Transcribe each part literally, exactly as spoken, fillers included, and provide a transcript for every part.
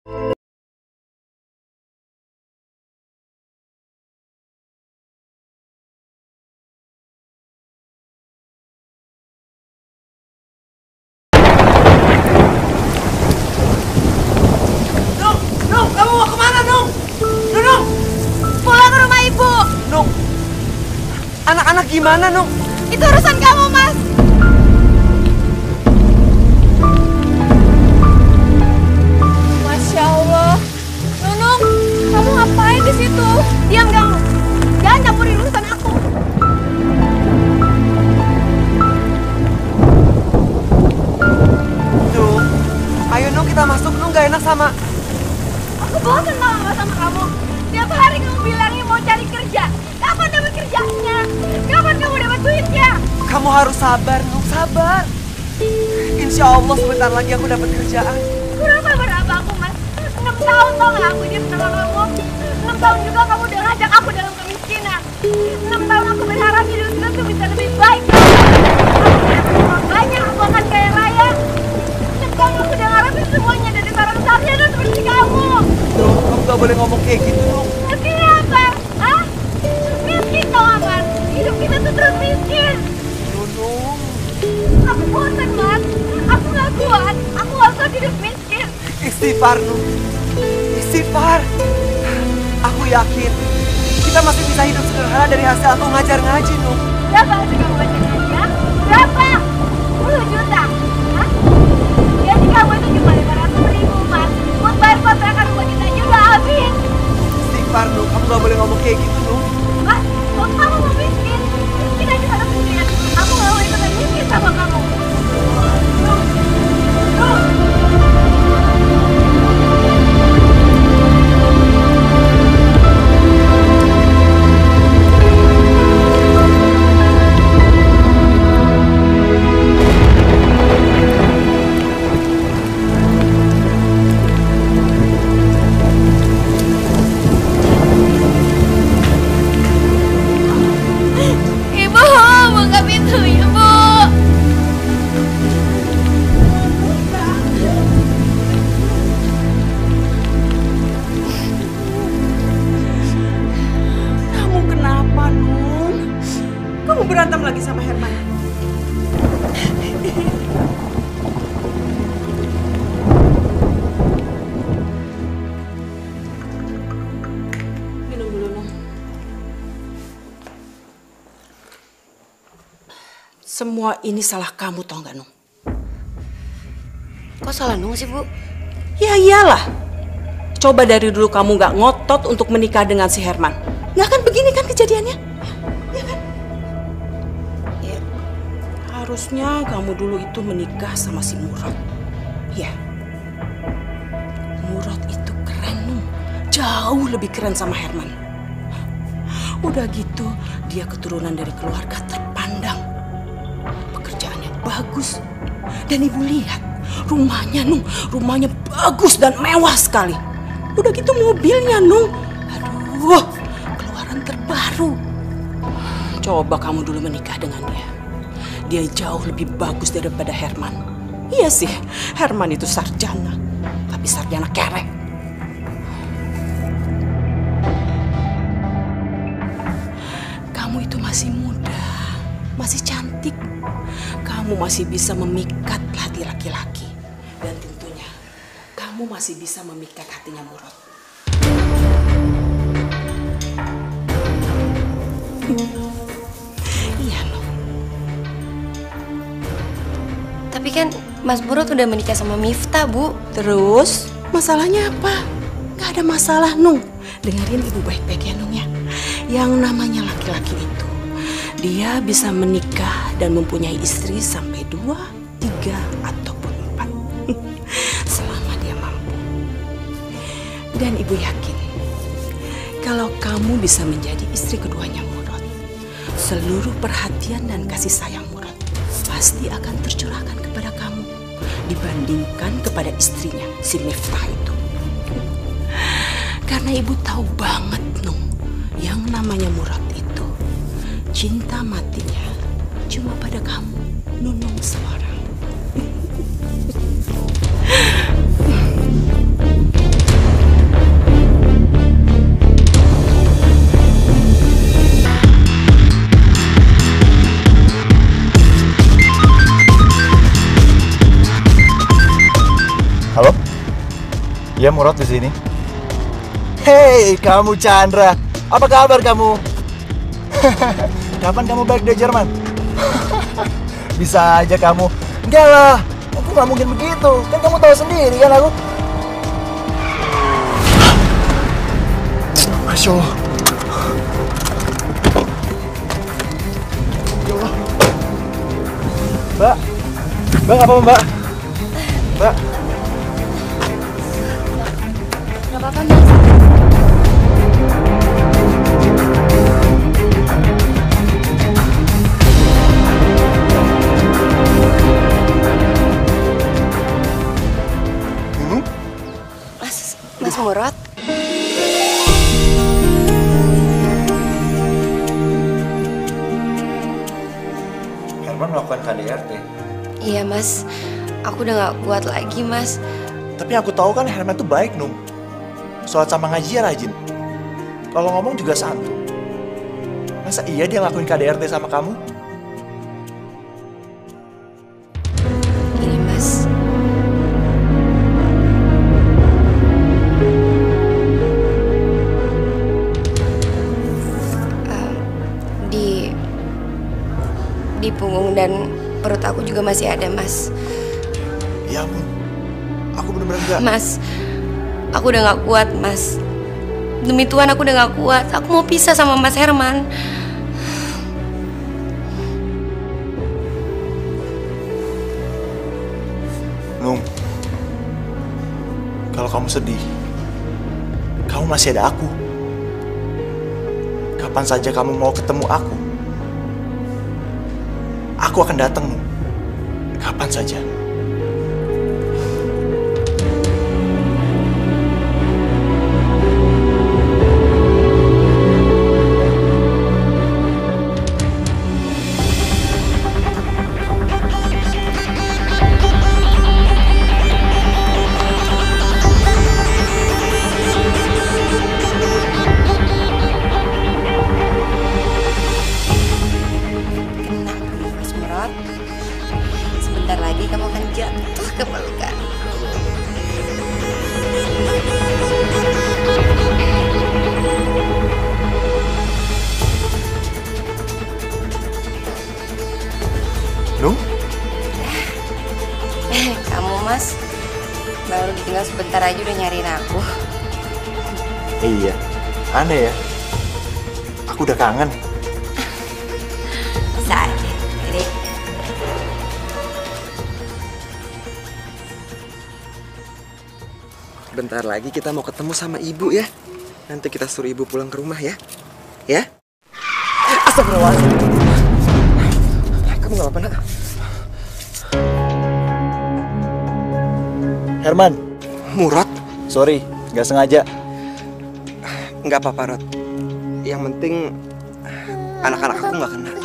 Anak-anak gimana, Nung? Itu urusan kamu, Mas. Masya Allah. Nunung, kamu ngapain di situ? Diam kamu. Jangan campurin urusan aku. Nung, ayo Nung kita masuk. Nung gak enak sama... Aku bosan sama sama kamu. Tiap hari kamu bilangnya mau cari kerja. Kapan dapat kerjanya? Kapan kamu dapat duitnya? Kamu harus sabar, Nung, sabar. Insya Allah sebentar lagi aku dapat kerjaan. Kurang sabar apa aku, Mas? Enam tahun tau gak aku hidup sama kamu? Enam tahun juga kamu udah ngajak aku dalam kemiskinan. Enam tahun aku berharap hidup kita tuh bisa lebih baik. Aku banyak, aku akan kaya raya. Enam tahun aku udah ngarepin semuanya dari seorang sarjana seperti kamu. Nung, kamu gak boleh ngomong kayak gitu, Nung. Artinya apa? Hah? Miskin tau gak, Mas? Hidup kita tuh terus miskin. Nung. Aku bosan, Mas. Aku gak kuat. Aku gak kuat hidup miskin. Istighfar, Nung. Istighfar. Aku yakin kita masih bisa hidup sederhana dari hasil aku ngajar ngaji, Nung. Berapa hasil kamu ngajar ngaji, ya? Berapa? sepuluh juta? Hah? Gaji kamu itu cuma lima ratus ribu, Mas. Buat bayar kontrakan rumah kita aja udah habis. Istighfar, Nung. Kamu gak boleh ngomong kayak gitu, Nung. Mas, kalau kamu mau miskin, miskin aja pada miskin. Aku gak mau ikutan miskin sama kamu. Nuh, Nuh. Berantem lagi sama Herman. Minum dulu, Nung. Semua ini salah kamu, tau gak, Nung? Kok salah Nung sih, Bu? Ya iyalah. Coba dari dulu kamu gak ngotot untuk menikah dengan si Herman. Gak akan begini kan kejadiannya? Harusnya kamu dulu itu menikah sama si Murad. Ya, Murad itu keren, Nung. Jauh lebih keren sama Herman. Udah gitu, dia keturunan dari keluarga terpandang. Pekerjaannya bagus. Dan ibu lihat, rumahnya, Nung. Rumahnya bagus dan mewah sekali. Udah gitu mobilnya, Nung. Aduh, keluaran terbaru. Coba kamu dulu menikah dengan dia. Dia jauh lebih bagus daripada Herman. Iya sih, Herman itu sarjana. Tapi sarjana kerek. Kamu itu masih muda, masih cantik. Kamu masih bisa memikat hati laki-laki. Dan tentunya, kamu masih bisa memikat hatinya Murad. Iya, no. Tapi kan Mas Murad udah menikah sama Miftah, Bu. Terus masalahnya apa? Gak ada masalah, Nung. Dengerin ibu baik-baik ya, Nung ya. Yang namanya laki-laki itu, dia bisa menikah dan mempunyai istri sampai dua, tiga, ataupun empat. Selama dia mampu. Dan ibu yakin, kalau kamu bisa menjadi istri keduanya Murad, seluruh perhatian dan kasih sayang Murad pasti akan tercurahkan kepada kamu dibandingkan kepada istrinya, si Miftah itu. Karena ibu tahu banget, Nung, yang namanya Murad itu cinta matinya cuma pada kamu, Nunung seorang. Halo? Iya, Murad di sini. Hei, kamu Chandra. Apa kabar kamu? Kapan kamu balik dari Jerman? Bisa aja kamu. Enggak lah, aku nggak mungkin begitu. Kan kamu tahu sendiri kan aku. Masya Allah. Ya Allah. Mbak, Mbak apa Mbak? Mbak. Gak apa-apa, Mas. Hmm? Mas, Mas Murad. Herman melakukan K D R T. Iya, Mas. Aku udah gak kuat lagi, Mas. Tapi aku tahu kan Herman tuh baik, Nung. Sholat sama ngaji ya rajin. Kalau ngomong juga santun. Masa iya dia ngelakuin K D R T sama kamu? Ini, Mas. Um, di... Di punggung dan perut aku juga masih ada, Mas. Ya ampun. Aku bener-bener gak... Mas, aku udah gak kuat, Mas. Demi Tuhan aku udah gak kuat. Aku mau pisah sama Mas Herman. Nung, kalau kamu sedih, kamu masih ada aku. Kapan saja kamu mau ketemu aku, aku akan datang, Nung. Kapan saja. Mas Murad, sebentar lagi kamu akan jatuh ke pelukan. Nung? Kamu, Mas, baru ditinggal sebentar aja udah nyariin aku. Iya, aneh ya. Aku udah kangen. Bisa aja. Jadi, Bentar lagi kita mau ketemu sama ibu ya. Nanti kita suruh ibu pulang ke rumah ya. Ya? Astagfirullahaladzim. Kamu gak apa-apa, nak? Herman, Murad? sorry, gak sengaja. Nggak apa-apa, Rod. Yang penting anak-anak aku nggak kena.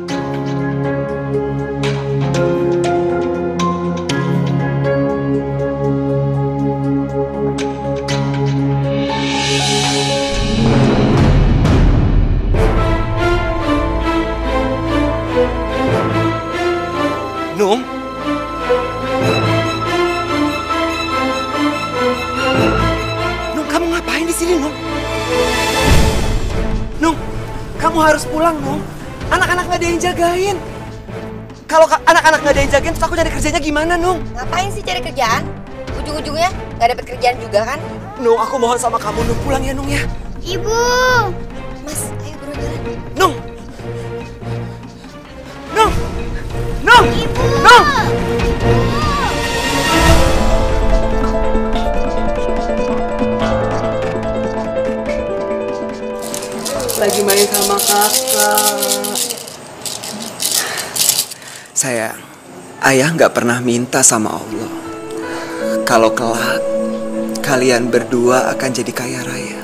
Nung? Nung, kamu ngapain di sini, Nung? Nung, kamu harus pulang, Nung. Anak-anak nggak ada yang jagain. Kalau ka- anak-anak nggak ada yang jagain, terus aku cari kerjanya gimana, Nung? ngapain sih cari kerjaan? Ujung-ujungnya nggak dapet kerjaan juga kan? Nung, aku mohon sama kamu, Nung, pulang ya, Nung ya. Ibu. Mas, ayo buru jalan. Nung! Nung! Nung! Nung! Lagi main sama kakak. Sayang, ayah nggak pernah minta sama Allah kalau kelak kalian berdua akan jadi kaya raya.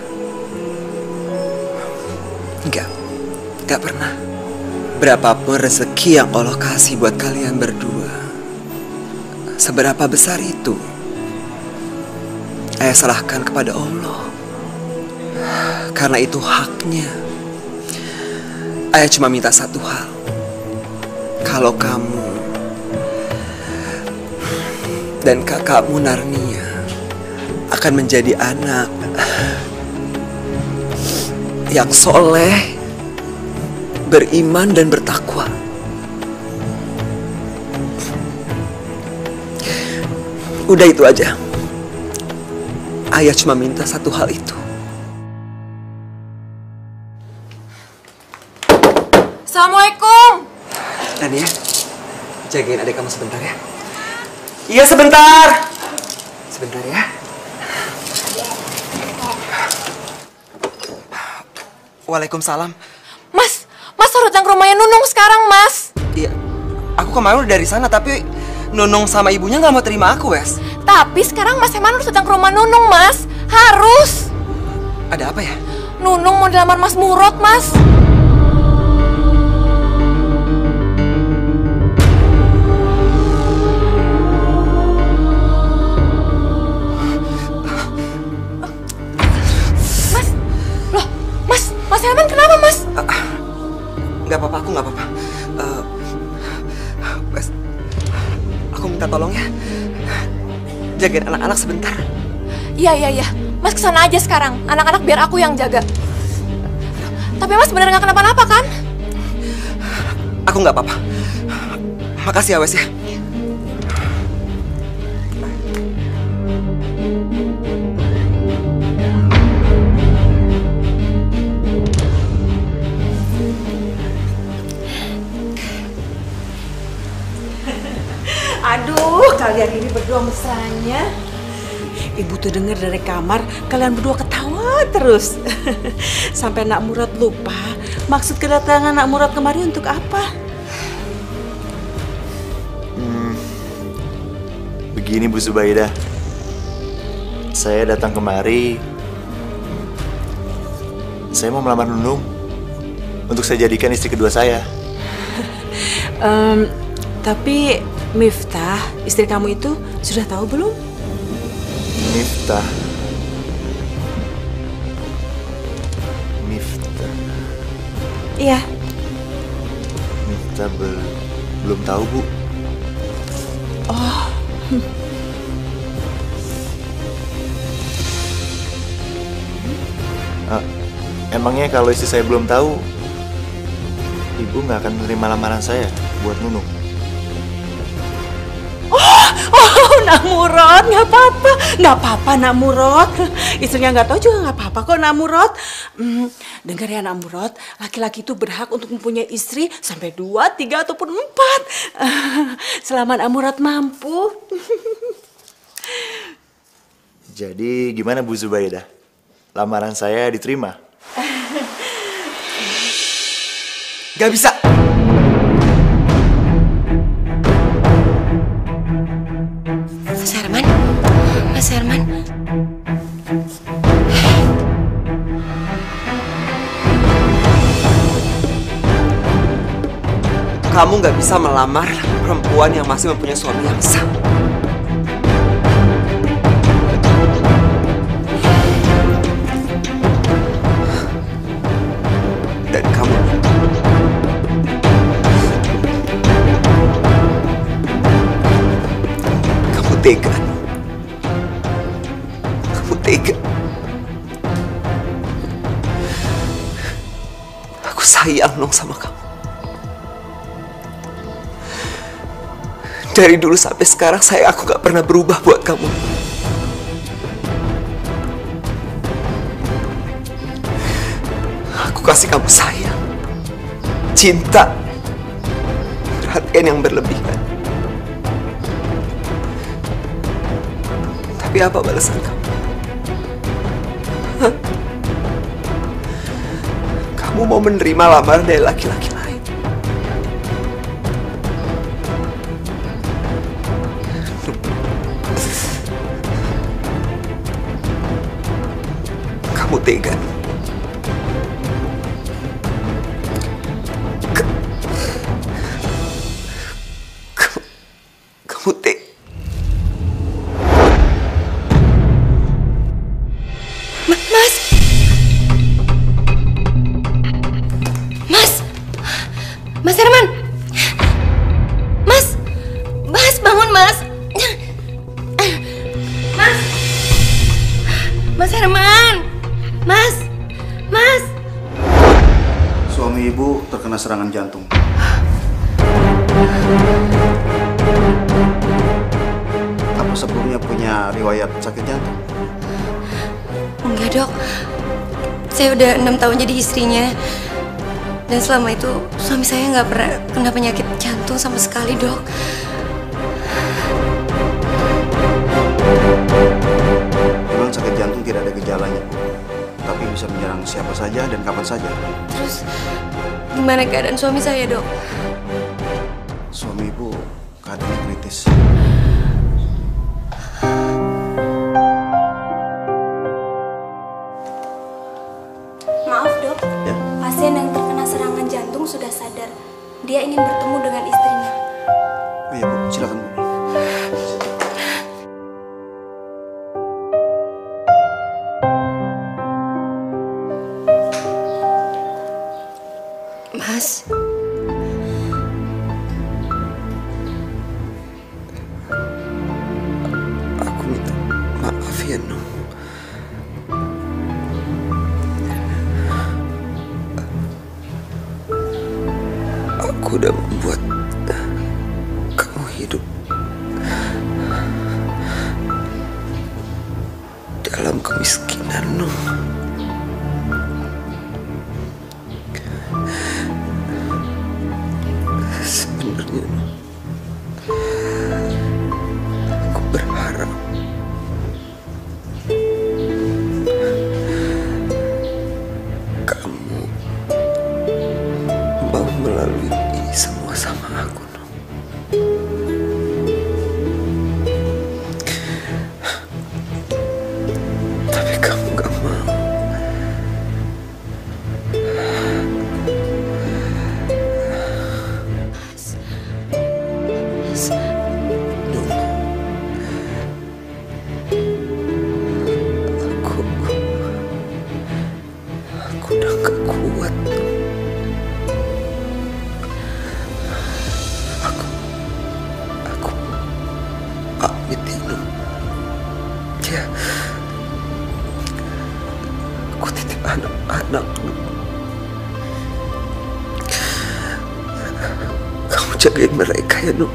Enggak, enggak pernah. Berapapun rezeki yang Allah kasih buat kalian berdua, seberapa besar itu, ayah serahkan kepada Allah. Karena itu haknya. Ayah cuma minta satu hal. Kalau kamu Dan kakakmu Narnia akan menjadi anak yang soleh, beriman dan bertakwa. Udah itu aja. Ayah cuma minta satu hal itu. Assalamualaikum. Nania, jagain adik kamu sebentar ya. Iya sebentar. Sebentar ya. Waalaikumsalam. Mas, Mas harus datang ke rumahnya Nunung sekarang, Mas. Iya, aku kemarin udah dari sana tapi Nunung sama ibunya nggak mau terima aku, Wes. Tapi sekarang Mas Herman harus datang ke rumah Nunung, Mas. Harus. Ada apa ya? Nunung mau dilamar Mas Murad, Mas. Mas, loh, Mas, Mas Herman kenapa, Mas? Nggak apa-apa, aku nggak apa-apa. Uh, Wes, aku minta tolong ya. Jagain anak-anak sebentar. Iya, iya, iya. Mas kesana aja sekarang. Anak-anak biar aku yang jaga. Tapi Mas bener nggak kenapa-napa kan? Aku nggak apa-apa. Makasih ya, Wes ya. Aduh, kalian ini berdua mesranya. Ibu tuh dengar dari kamar, kalian berdua ketawa terus. Sampai Nak Murad lupa maksud kedatangan Nak Murad kemari untuk apa. Hmm, begini Bu Zubaidah, saya datang kemari, saya mau melamar Nunung untuk saya jadikan istri kedua saya. um, tapi Miftah, istri kamu itu sudah tahu belum? Miftah. Miftah. Iya. Miftah bel belum tahu, Bu. Oh. Hm. Ah, emangnya kalau istri saya belum tahu, Ibu nggak akan menerima lamaran saya buat Nunung? Oh, Nak Murad, nggak apa-apa, nggak apa-apa Nak Murad. Istrinya nggak tahu juga nggak apa-apa kok Nak Murad. Hmm, dengar ya Nak Murad, laki-laki itu berhak untuk mempunyai istri sampai dua, tiga ataupun empat. Selama Nak Murad mampu. Jadi gimana Bu Zubaidah? Lamaran saya diterima? Gak bisa. Mas Herman, Mas Herman. Kamu gak bisa melamar perempuan yang masih mempunyai suami yang sah. Dan kamu Kamu tega. Kamu tega. Aku sayang dong sama kamu. Dari dulu sampai sekarang saya aku gak pernah berubah buat kamu. Aku kasih kamu sayang, cinta, perhatian yang berlebihan. Tapi apa balasan kamu? Hah? Kamu mau menerima lamaran dari laki-laki lain? Kamu tega. Kamu, kamu tega. Mas, Mas, Mas Herman, Mas, Mas bangun Mas, terkena serangan jantung. Apa sebelumnya punya riwayat sakit jantung? Enggak dok, saya udah enam tahun jadi istrinya. Dan selama itu suami saya nggak pernah kena penyakit jantung sama sekali dok. Memang sakit jantung tidak ada gejalanya, tapi bisa menyerang siapa saja dan kapan saja. Terus gimana keadaan suami saya dok? Suami ibu keadaannya kritis. Maaf dok, Ya? pasien yang terkena serangan jantung sudah sadar. Dia ingin bertemu dengan istrinya. Oh iya bu, silakan bu. Mas, Aku minta maaf ya, Nung. Aku udah membuat kamu hidup dalam kemiskinan, Nung. Sebenarnya, Nung, aku berharap kamu mau melalui ini semua sama aku, Nung. Tapi kamu gak mau. Nung, aku aku udah gak kuat, Nung. Aku aku pamit ya, Nung. Ya, aku titip anak-anak, Nung. Kamu jagain mereka ya, Nung.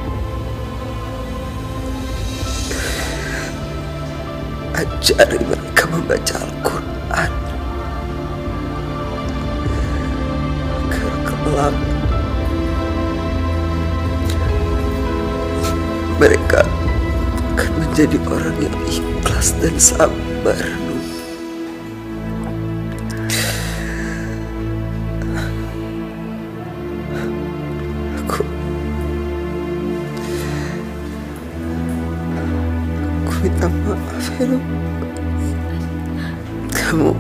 Ajari mereka membaca Al-Quran agar kelak mereka akan menjadi orang yang ikhlas dan sabar, Nung. Aku Aku minta maaf ya, Nung. Kamu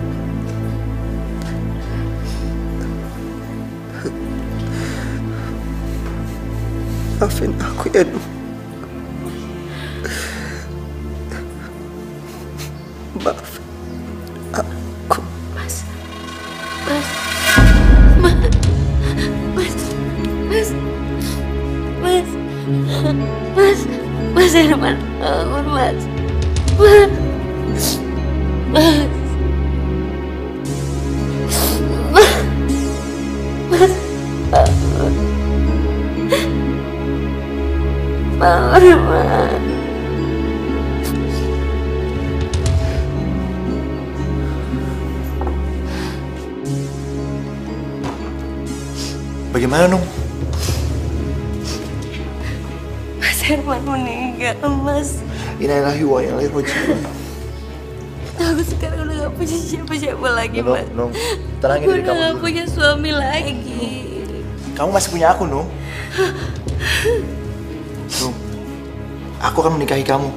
maafin aku ya, Nung. Maafin aku. Mas, mas, mas, mas, mas, mas, mas, mas Herman, bangun mas, mas, mas, mas, bangun mas. Bagaimana, Nung? Mas Herman meninggal, Mas. Innalillahi wa inna ilaihi raji'un. Aku sekarang udah gak punya siapa-siapa lagi, Nung, Mas. Nung, tenangin Aku diri udah kamu gak dulu. punya suami lagi. Kamu masih punya aku, Nung. Nung, aku akan menikahi kamu.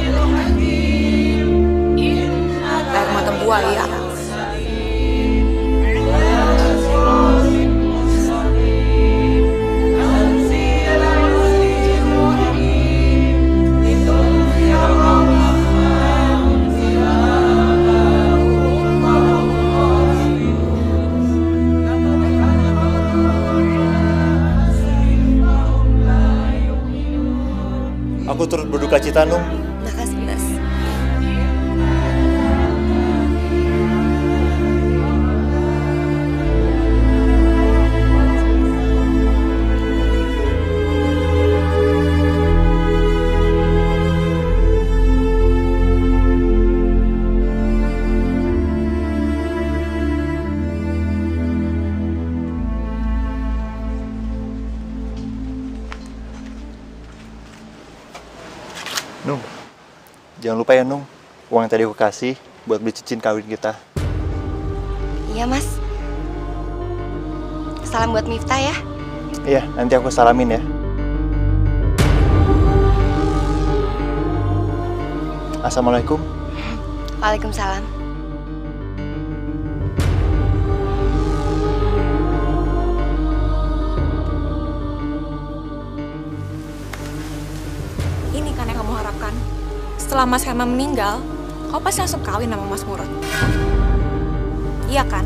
Air mata buaya. Aku turut berduka cita, Nung. Makasih, Mas. Nung, jangan lupa ya Nung, uang yang tadi aku kasih buat beli cincin kawin kita. Iya, Mas. Salam buat Miftah ya. Iya, nanti aku salamin ya. Assalamualaikum. Waalaikumsalam. Ini kan yang kamu harapkan. Setelah Mas Herman meninggal, kau pasti langsung kawin sama Mas Murad. Iya kan?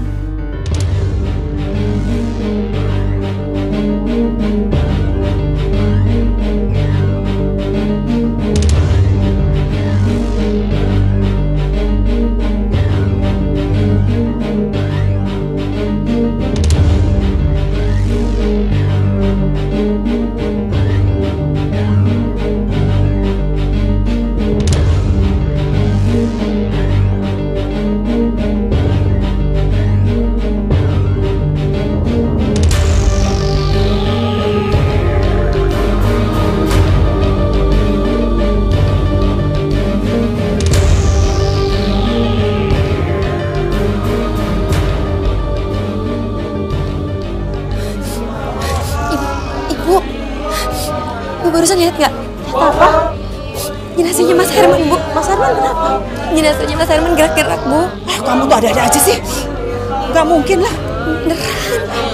Barusan lihat nggak? Apa? Jenazahnya Mas Herman, Bu. Mas Herman kenapa? Jenazahnya Mas Herman gerak-gerak, Bu. Ah, kamu tuh ada-ada aja sih. Nggak mungkin lah. Beneran.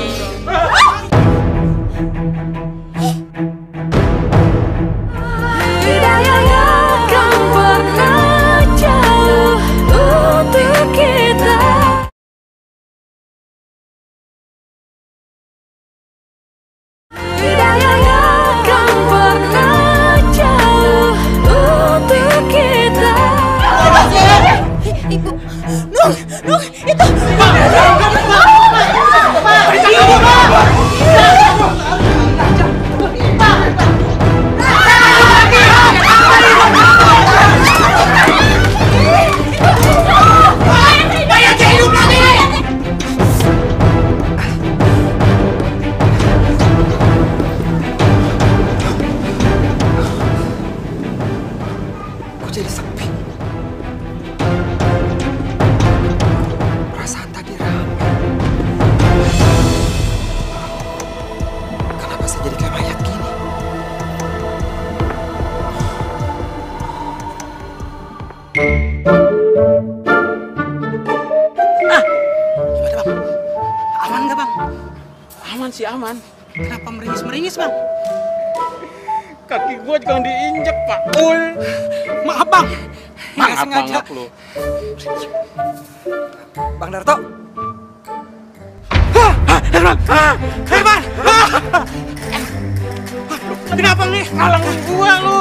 Ibu, Nung, Nung, itu. Kok jadi sepi? Perasaan tadi ramai. Kenapa saya jadi kayak mayat gini? Ah, gimana bang? Aman nggak bang? Aman sih aman. Kenapa meringis-meringis bang? Kaki gua jangan diinjek, Pak Ul. Maaf bang. Nggak Maaf sengaja. banget lu. Bang Darto, Herman! Ah, Herman! Ah! Lu kenapa nih? Halangin gua lu.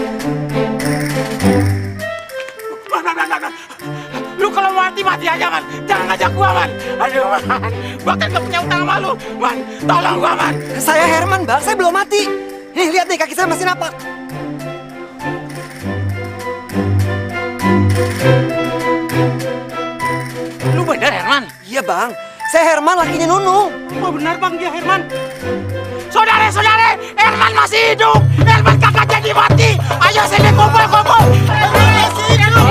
Man, man, man, man. Lu kalau mati mati aja man, jangan ngajak gua man. Aduh man, bahkan gak punya utang sama lu man. Tolong gua man. saya Herman, Bang. Saya belum mati. Nih, lihat nih, kaki saya masih napak. Lu bener Herman? Iya, Bang. Saya Herman, lakinya Nunung. Oh benar bang dia Herman. Saudara-saudara, Herman masih hidup. Herman kagak jadi mati. Ayo sini kumpul kumpul. Herman masih hidup.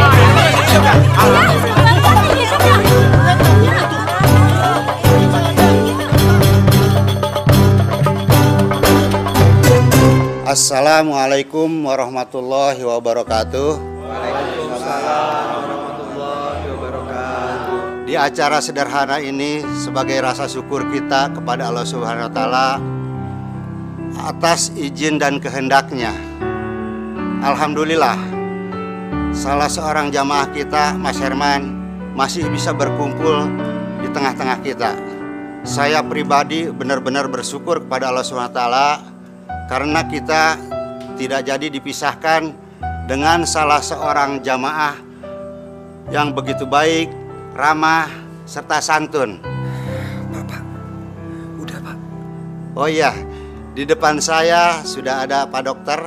Assalamualaikum warahmatullahi wabarakatuh. Waalaikumsalam warahmatullahi wabarakatuh. Di acara sederhana ini sebagai rasa syukur kita kepada Allah Subhanahu wa taala atas izin dan kehendaknya. Alhamdulillah, salah seorang jamaah kita, Mas Herman, masih bisa berkumpul di tengah-tengah kita. Saya pribadi benar-benar bersyukur kepada Allah Subhanahu wa taala karena kita tidak jadi dipisahkan dengan salah seorang jamaah yang begitu baik, ramah, serta santun. Bapak, udah Pak. Oh iya, di depan saya sudah ada Pak Dokter.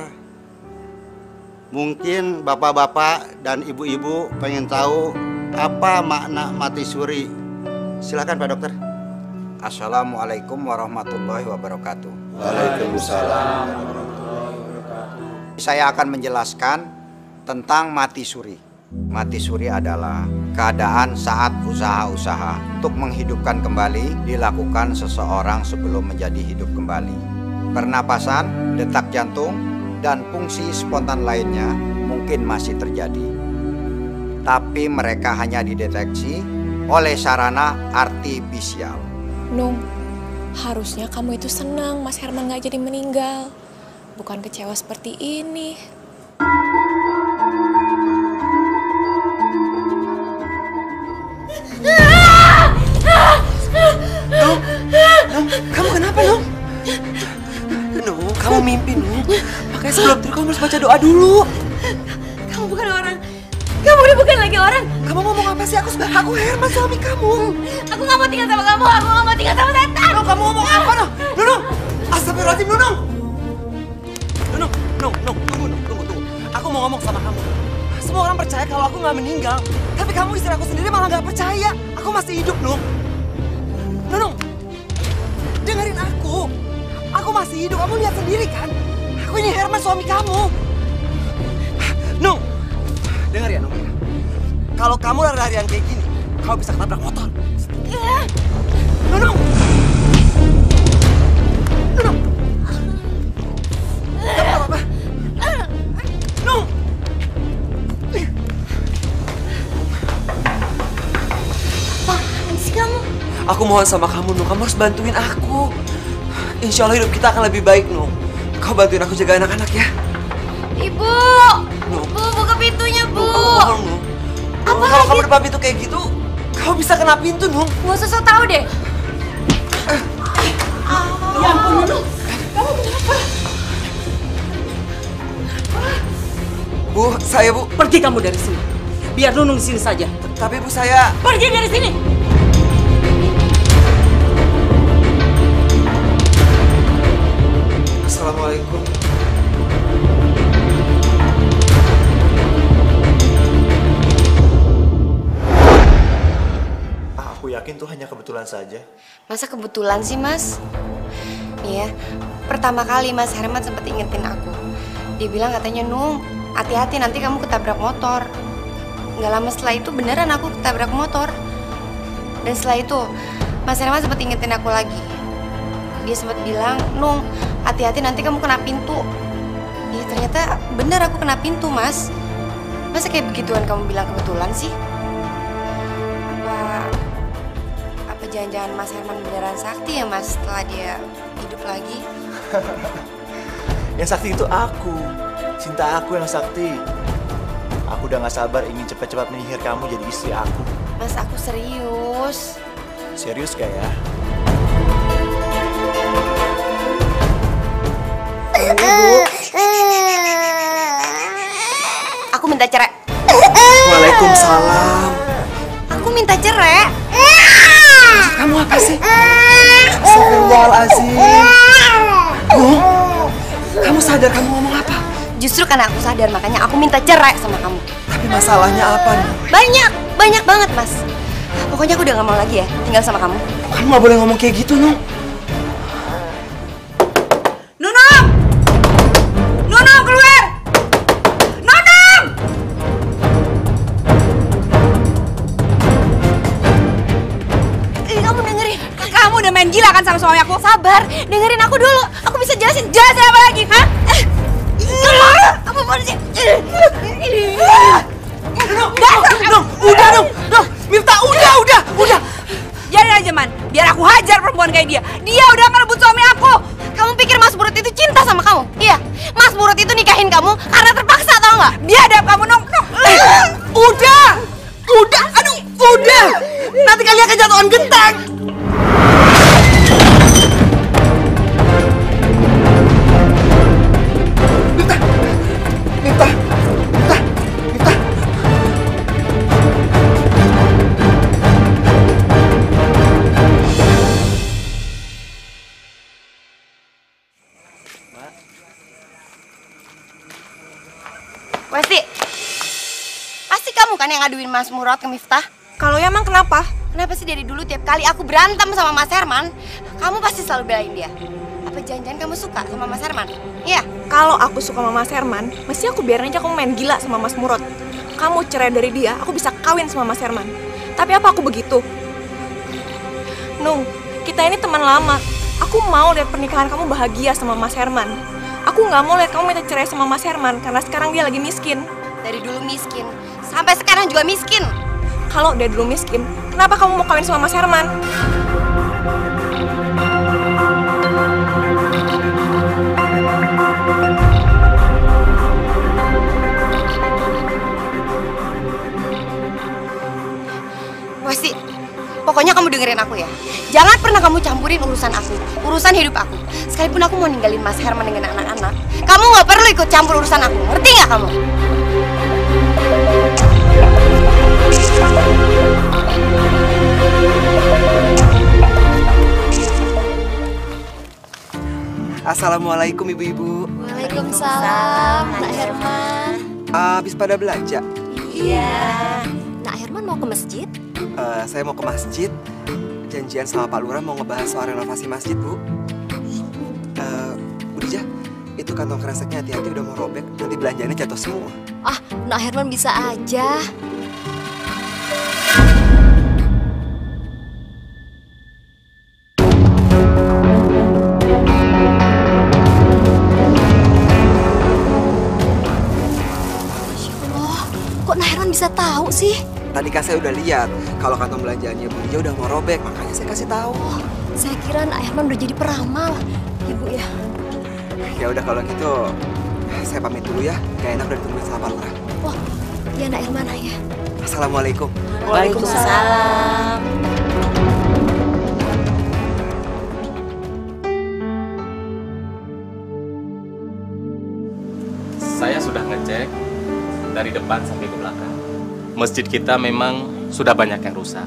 Mungkin bapak-bapak dan ibu-ibu pengen tahu apa makna mati suri. Silakan Pak Dokter. Assalamualaikum warahmatullahi wabarakatuh. Waalaikumsalam. Saya akan menjelaskan tentang mati suri. Mati suri adalah keadaan saat usaha-usaha untuk menghidupkan kembali dilakukan seseorang sebelum menjadi hidup kembali. Pernapasan, detak jantung, dan fungsi spontan lainnya mungkin masih terjadi. Tapi mereka hanya dideteksi oleh sarana artifisial. Nung, harusnya kamu itu senang Mas Herman gak jadi meninggal. Bukan kecewa seperti ini. Nung, Nung, kamu kenapa Nung? Nung, kamu mimpi Nung. Makanya sebelum tidur kamu harus baca doa dulu. Kamu bukan orang. Kamu udah bukan lagi orang. Kamu ngomong apa sih? Aku aku Herman, suami kamu. Aku gak mau tinggal sama kamu. Aku gak mau tinggal sama setan. Nung, kamu ngomong apa Nung? Nung, astagfirullahaladzim Nung. Nung, Nung, Nung, tunggu Nung, tunggu, tunggu. Aku mau ngomong sama kamu. Semua orang percaya kalau aku gak meninggal. Tapi kamu istri aku sendiri malah gak percaya. Aku masih hidup Nung. Nung, dengerin aku. Aku masih hidup, kamu lihat sendiri kan? Aku ini Herman, suami kamu. Nung, dengar ya Nung. Kalau kamu lari-larian kayak gini, kamu bisa ketabrak motor. Nung, Nung. Nung. Kamu gak apa-apa? Nung. Apaan sih kamu? Aku mohon sama kamu, Nung. Kamu harus bantuin aku. Insya Allah hidup kita akan lebih baik, Nung. Kau bantuin aku jaga anak-anak ya. Ibu! Nung. Bu, buka pintunya, Bu! Nung, kamu bohong, Nung. Apa Nung, kalau lagi? kamu depan pintu kayak gitu, kau bisa kena pintu, Nung. Gak usah sok tau deh. Ya ampun, Nung. Kamu kenapa? Bu, saya Bu. Pergi kamu dari sini. Biar Nunung di sini saja. Tapi Bu, saya... Pergi dari sini. Assalamualaikum. Aku yakin tuh hanya kebetulan saja. Masa kebetulan sih, Mas? Nih ya, pertama kali Mas Herman sempat ingetin aku. Dia bilang katanya, Nung, hati-hati nanti kamu ketabrak motor. Nggak lama setelah itu beneran aku ketabrak motor. Dan setelah itu, Mas Herman sempat ingetin aku lagi. Dia sempat bilang, Nung, hati-hati nanti kamu kena pintu. Ya ternyata bener aku kena pintu, Mas. Masa kayak begituan kamu bilang kebetulan sih? Apa... Apa jangan-jangan Mas Herman beneran sakti ya, Mas, setelah dia hidup lagi? Yang sakti itu aku. Cinta aku yang sakti. Aku udah gak sabar ingin cepat-cepat menyihir kamu jadi istri aku. Mas, aku serius. Serius gak ya? Aku minta cerai. Waalaikumsalam. Aku minta cerai. Maksud kamu apa sih? Astagfirullahaladzim. Nung, kamu sadar kamu ngomong apa? Justru karena aku sadar, makanya aku minta cerai sama kamu. Tapi masalahnya apa nih? Banyak, banyak banget, Mas. Pokoknya aku udah gak mau lagi ya tinggal sama kamu. Kamu gak boleh ngomong kayak gitu, Nung. Nunung! Nunung, keluar! Nunung! Eh, kamu dengerin. Kamu udah main gila kan sama suami aku? Sabar, dengerin aku dulu. Aku bisa jelasin. Jelasin apa lagi, hah? Apa polisi? Nung, Nung, udah Nung, Nung, Miftah, udah, udah, udah. Jadi aja, Man. Biar aku hajar perempuan kayak dia. Dia udah ngerebut suami aku. Kamu pikir Mas Burut itu cinta sama kamu? Iya, Mas Burut itu nikahin kamu karena terpaksa, tau nggak? Biadab kamu, Nung. Nung. Udah, udah, aduh, udah. Nanti kalian kejatuhan genteng. Miftah, Westi, pasti kamu kan yang ngaduin Mas Murad ke Miftah? Kalau ya emang kenapa? Kenapa sih dari dulu tiap kali aku berantem sama Mas Herman, kamu pasti selalu belain dia? Apa jangan-jangan kamu suka sama Mas Herman? Iya. Kalau aku suka sama Mas Herman, mesti aku biarin aja kamu main gila sama Mas Murad. Kamu cerai dari dia, aku bisa kawin sama Mas Herman. Tapi apa aku begitu? Nung, kita ini teman lama. Aku mau lihat pernikahan kamu bahagia sama Mas Herman. Aku nggak mau lihat kamu minta cerai sama Mas Herman karena sekarang dia lagi miskin. Dari dulu miskin, sampai sekarang juga miskin. Kalau dia dulu miskin, kenapa kamu mau kawin sama Mas Herman? Westi, pokoknya kamu dengerin aku ya. Jangan pernah kamu campurin urusan aku, urusan hidup aku. Sekalipun aku mau ninggalin Mas Herman dengan anak-anak, kamu nggak perlu ikut campur urusan aku. Ngerti nggak kamu? Assalamualaikum ibu-ibu. Waalaikumsalam, Nak Herman. Habis pada belanja? Iya. Nak Herman mau ke masjid? Uh, saya mau ke masjid. Janjian sama Pak Lurah mau ngebahas soal renovasi masjid, Bu. Uh, Bu Dija, itu kantong kreseknya hati-hati udah mau robek. Nanti belanjanya jatuh semua. Ah, Nak Herman bisa aja. Bisa tahu sih? Tadi kan saya udah lihat kalau kantong belanjaannya Bu Dija udah mau robek, makanya saya kasih tahu. Oh, saya kira Nak Herman udah jadi peramal, Ibu ya. Ya udah kalau gitu, saya pamit dulu ya. Gak enak udah ditungguin sama Pak Lurah. Oh, ya Nak Herman ya. Assalamualaikum. Waalaikumsalam. Saya sudah ngecek dari depan sampai ke belakang. Masjid kita memang sudah banyak yang rusak.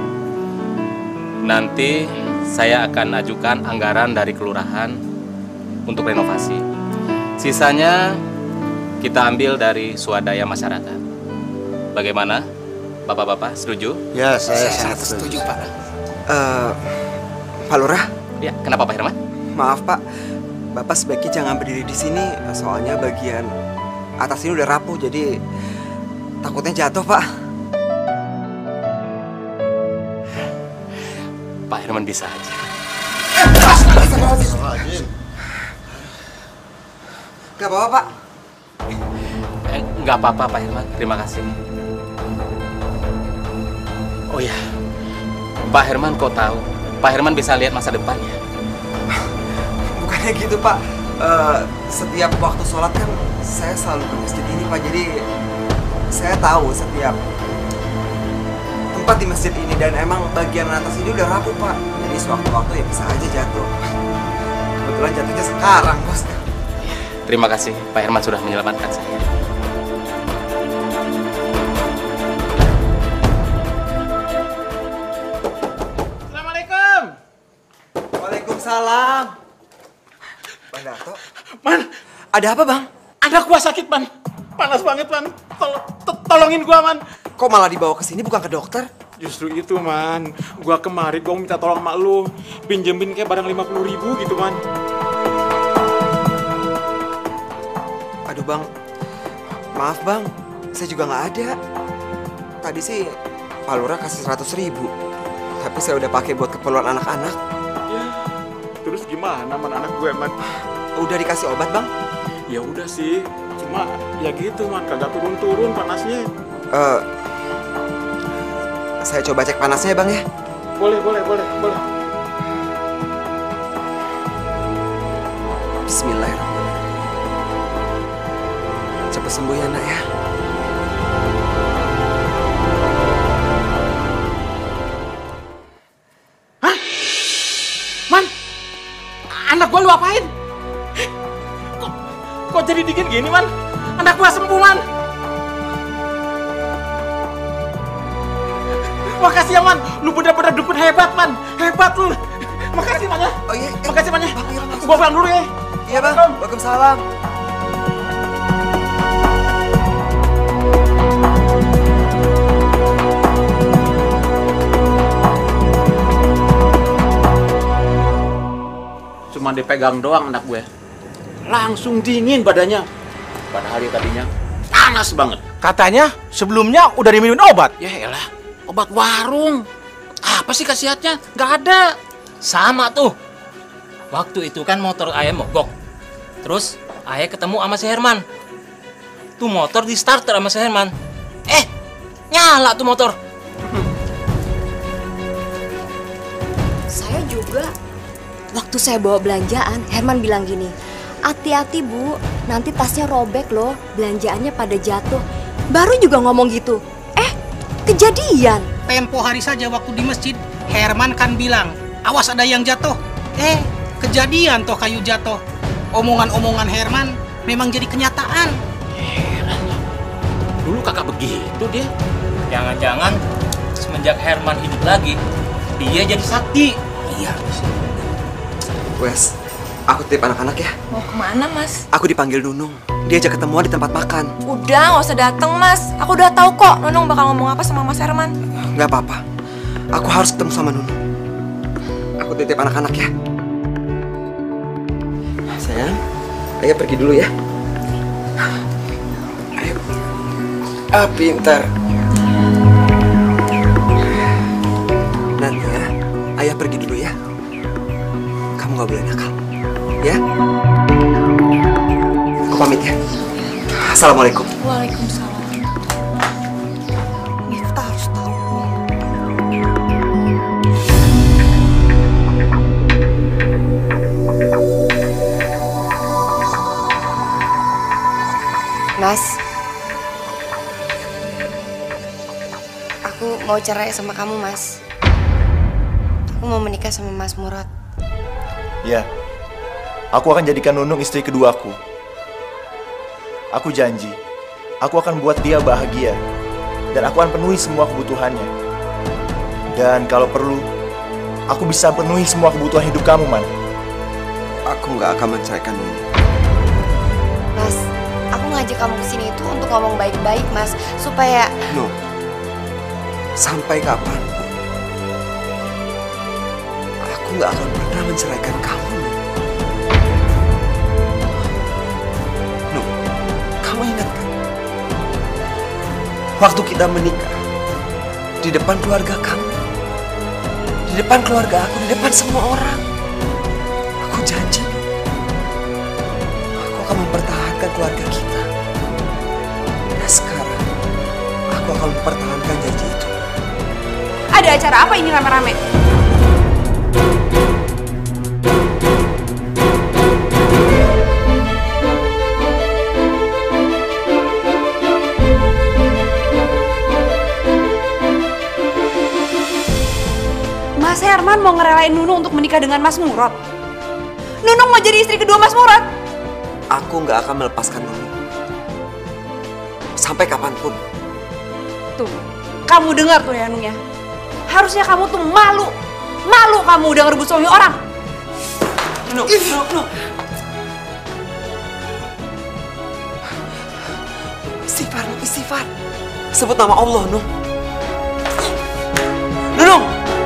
Nanti saya akan ajukan anggaran dari kelurahan untuk renovasi. Sisanya kita ambil dari swadaya masyarakat. Bagaimana? Bapak-bapak setuju? Ya, saya, saya sangat setuju, Pak. Uh, Pak Lurah? Ya, kenapa Pak Herman? Maaf Pak, Bapak sebaiknya jangan berdiri di sini. Soalnya bagian atas ini udah rapuh, jadi takutnya jatuh, Pak. Pak Herman bisa aja. Gak apa-apa, Pak. Eh, gak apa-apa, Pak Herman. Terima kasih. Oh ya, Pak Herman kok tahu? Pak Herman bisa lihat masa depannya. Bukannya gitu, Pak. Uh, setiap waktu sholat kan saya selalu ke masjid ini, Pak. Jadi saya tahu setiap tempat di masjid ini, dan emang bagian atas ini udah rapuh, Pak. Jadi sewaktu-waktu ya bisa aja jatuh. Kebetulan jatuhnya sekarang, Bos. Terima kasih, Pak Herman sudah menyelamatkan saya. Assalamualaikum. Waalaikumsalam. Bang Darto. Man, ada apa, Bang? anak gua sakit, Man. Panas banget, Man. Tol to tolongin gua, Man. Kok malah dibawa ke sini bukan ke dokter? Justru itu, Man. Gua kemarin gua minta tolong mak lu pinjemin kayak barang lima puluh ribu gitu, Man. Aduh, Bang. Maaf, Bang. Saya juga nggak ada. Tadi sih Pak Lurah kasih seratus ribu. Tapi saya udah pakai buat keperluan anak-anak. Ya, terus gimana, Man, anak gue, Man? Udah dikasih obat, Bang? Ya udah sih. Cuma ya gitu, Man. Kagak turun-turun panasnya. Eh, uh, saya coba cek panasnya ya, Bang ya? Boleh, boleh, boleh, boleh. Bismillahirrahmanirrahim. Cepat sembuh ya, Nak ya. Hah? Man, anak gua lu apain? Kok, kok jadi dingin gini, Man? Anak gua sembuh, Man. Makasih ya, Man. Lu bener-bener dukun hebat, Man. Hebat lu. Makasih, Man ya. Oh iya. Eh, Makasih, Man ya. Bang, iya, Gua pulang dulu ya. Iya, Bang. Waalaikumsalam. Cuma dipegang doang anak gue. Langsung dingin badannya. Padahal dia tadinya panas banget. Katanya sebelumnya udah diminumin obat. Ya elah, obat warung. Apa sih khasiatnya? Nggak ada. Sama tuh. Waktu itu kan motor ayah mogok. Terus ayah ketemu sama si Herman. Tuh motor di starter sama si Herman. Eh, nyala tuh motor. Saya juga. Waktu saya bawa belanjaan, Herman bilang gini, hati-hati Bu, nanti tasnya robek loh, belanjaannya pada jatuh. Baru juga ngomong gitu. Eh, kejadian. Tempo hari saja waktu di masjid, Herman kan bilang, awas ada yang jatuh. Eh, kejadian toh kayu jatuh. Omongan-omongan Herman memang jadi kenyataan. Heran. Dulu kakak begitu dia. Jangan-jangan semenjak Herman hidup lagi, dia jadi sakti. Iya. Wes, aku titip anak-anak ya. Mau kemana, Mas? Aku dipanggil Nunung. Diajak ketemuan di tempat makan. Udah, nggak usah dateng, Mas. Aku udah tahu kok Nunung bakal ngomong apa sama Mas Herman. Nggak apa-apa. Aku harus ketemu sama Nunung. Aku titip anak-anak ya. Sayang, ayah pergi dulu ya. Ayo. Ah, pintar. Nanti ya, ayah pergi dulu ya. Kamu nggak boleh nakal, ya? Aku pamit ya. Assalamualaikum. Waalaikumsalam. Miftah harus tahu. Mas, aku mau cerai sama kamu, Mas. Aku mau menikah sama Mas Murad. Ya, aku akan jadikan Nunung istri keduaku. Aku janji, aku akan buat dia bahagia. Dan aku akan penuhi semua kebutuhannya. Dan kalau perlu, aku bisa penuhi semua kebutuhan hidup kamu, Man. Aku nggak akan menceraikan Nunung. Mas, aku ngajak kamu kesini itu untuk ngomong baik-baik, Mas. Supaya... No. Sampai kapan? Aku nggak akan pernah menceraikan kamu. No, kamu ingat kan? Waktu kita menikah, di depan keluarga kamu, di depan keluarga aku, di depan semua orang, aku janji, aku akan mempertahankan keluarga kita. Nah sekarang, aku akan mempertahankan janji itu. Ada acara apa ini rame-rame? Mas Herman mau ngerelain Nunung untuk menikah dengan Mas Murad. Nunung mau jadi istri kedua Mas Murad. Aku nggak akan melepaskan Nunung. Sampai kapanpun. Tuh, kamu dengar tuh ya Nung ya. Harusnya kamu tuh malu. Malu kamu udah ngerebut suami orang. Nunung, Nunung, Nunung. Istighfar, istighfar. Sebut nama Allah, Nung. Nunung!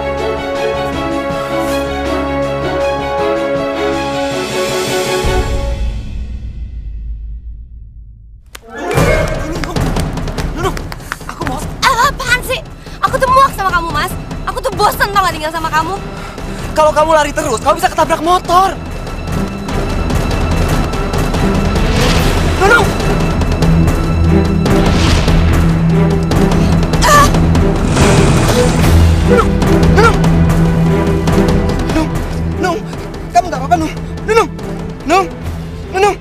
Bosan tau gak tinggal sama kamu? Kalau kamu lari terus, kamu bisa ketabrak motor. Nunung! Ah! Nunung! Nunung! Nung! Nung! Kamu gak apa-apa, Nung? Nunung! Nung! Nunung!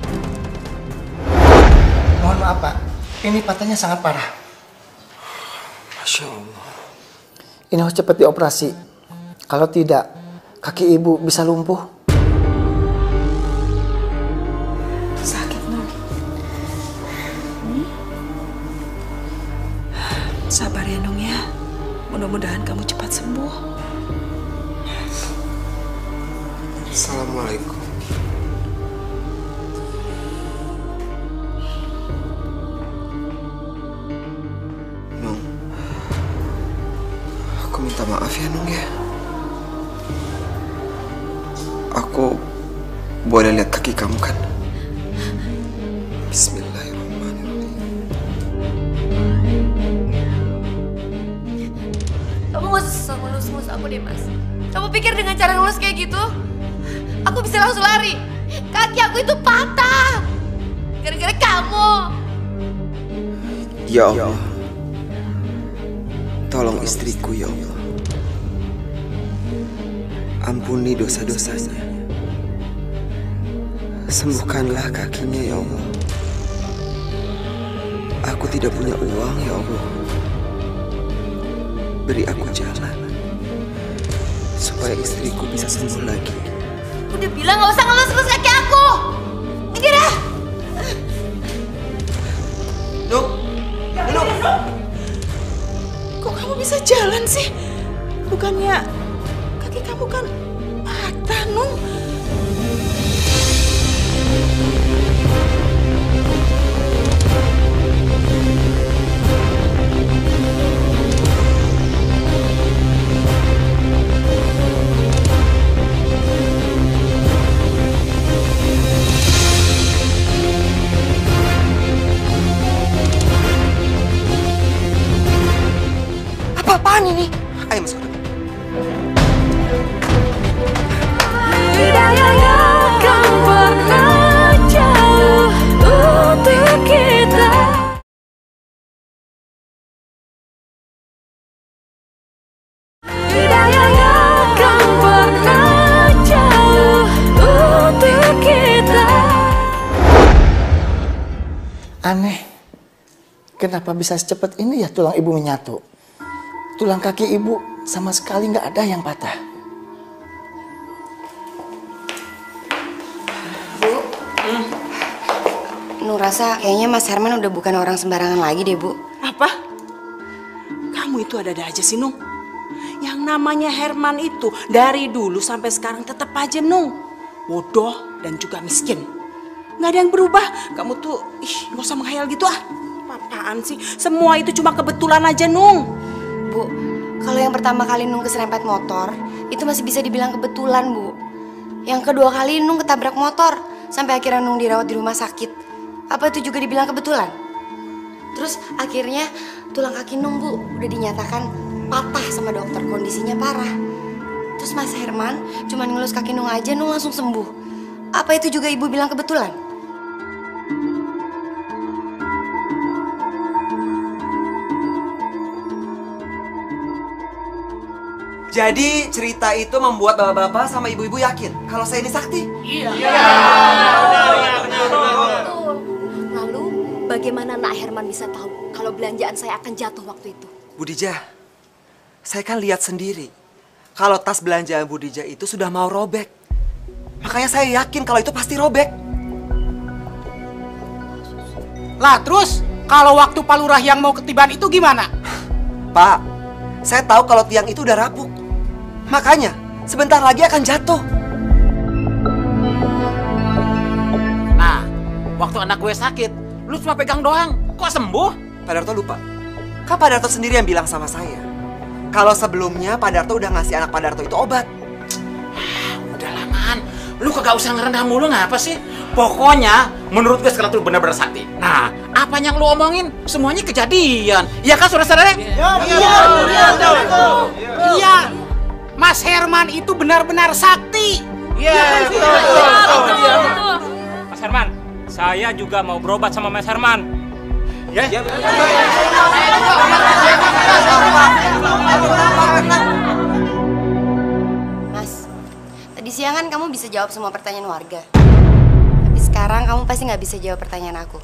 Mohon maaf, Pak. Ini patahnya sangat parah. Masya Allah. Ini harus cepat dioperasi. Kalau tidak, kaki ibu bisa lumpuh. Sakit, Nung. Hmm? Sabar ya, Nung ya. Mudah-mudahan kamu cepat sembuh. Assalamualaikum. Nung, aku minta maaf ya Nung ya. Aku boleh lihat kaki kamu kan? Bismillahirrahmanirrahim. Kamu gak usah ngelus-ngelus aku deh, Mas. Kamu pikir dengan cara ngelus kayak gitu, aku bisa langsung lari? Kaki aku itu patah gara-gara kamu. Ya Allah, tolong istriku ya Allah. Ampuni dosa-dosanya. Sembuhkanlah kakinya ya Allah. Aku tidak punya uang ya Allah. Beri aku jalan supaya istriku bisa sembuh lagi. Udah bilang gak usah ngelus-ngelus kaki aku. Minggir ya. Nuk, Nuk. Kok kamu bisa jalan sih? Bukannya kaki kamu kan patah, Nung? Apa-apaan ini? Ayo masuk ke dalam. Aneh, kenapa bisa secepat ini ya tulang ibu menyatu? Tulang kaki ibu sama sekali nggak ada yang patah. Bu, hmm. Nur rasa kayaknya Mas Herman udah bukan orang sembarangan lagi deh, Bu. Apa? Kamu itu ada-ada aja sih, Nung. Yang namanya Herman itu dari dulu sampai sekarang tetap aja, Nung, bodoh dan juga miskin. Nggak ada yang berubah. Kamu tuh, ih, nggak usah menghayal gitu ah. Apaan sih? Semua itu cuma kebetulan aja, Nung. Bu, kalau yang pertama kali Nung keserempet motor, itu masih bisa dibilang kebetulan, Bu. Yang kedua kali Nung ketabrak motor, sampai akhirnya Nung dirawat di rumah sakit. Apa itu juga dibilang kebetulan? Terus akhirnya tulang kaki Nung, Bu, udah dinyatakan patah sama dokter, kondisinya parah. Terus Mas Herman cuma ngelus kaki Nung aja, Nung langsung sembuh. Apa itu juga Ibu bilang kebetulan? Jadi cerita itu membuat bapak-bapak sama ibu-ibu yakin kalau saya ini sakti? Iya. Lalu bagaimana Nak Herman bisa tahu kalau belanjaan saya akan jatuh waktu itu? Budija, saya kan lihat sendiri kalau tas belanjaan Budija itu sudah mau robek. Makanya saya yakin kalau itu pasti robek. Lah terus kalau waktu Pak Lurah yang mau ketiban itu gimana? Pak, saya tahu kalau tiang itu udah rapuh. Makanya sebentar lagi akan jatuh. Nah, waktu anak gue sakit, lu cuma pegang doang. Kok sembuh? Pak Darto lupa. Kan Pak Darto sendiri yang bilang sama saya kalau sebelumnya Pak Darto udah ngasih anak Pak Darto itu obat. Udah lamaan. Lu kagak usah ngerendah mulu ngapa sih? Pokoknya menurut gue sekarang tuh benar-benar sakti. Nah, apa yang lu omongin semuanya kejadian. Iya kan saudara-saudara? Iya, iya, iya. Mas Herman itu benar-benar sakti. Iya, betul, betul, betul. Mas Herman, saya juga mau berobat sama Mas Herman. Ya? Ya. Mas, tadi siang kan kamu bisa jawab semua pertanyaan warga. Tapi sekarang kamu pasti nggak bisa jawab pertanyaan aku.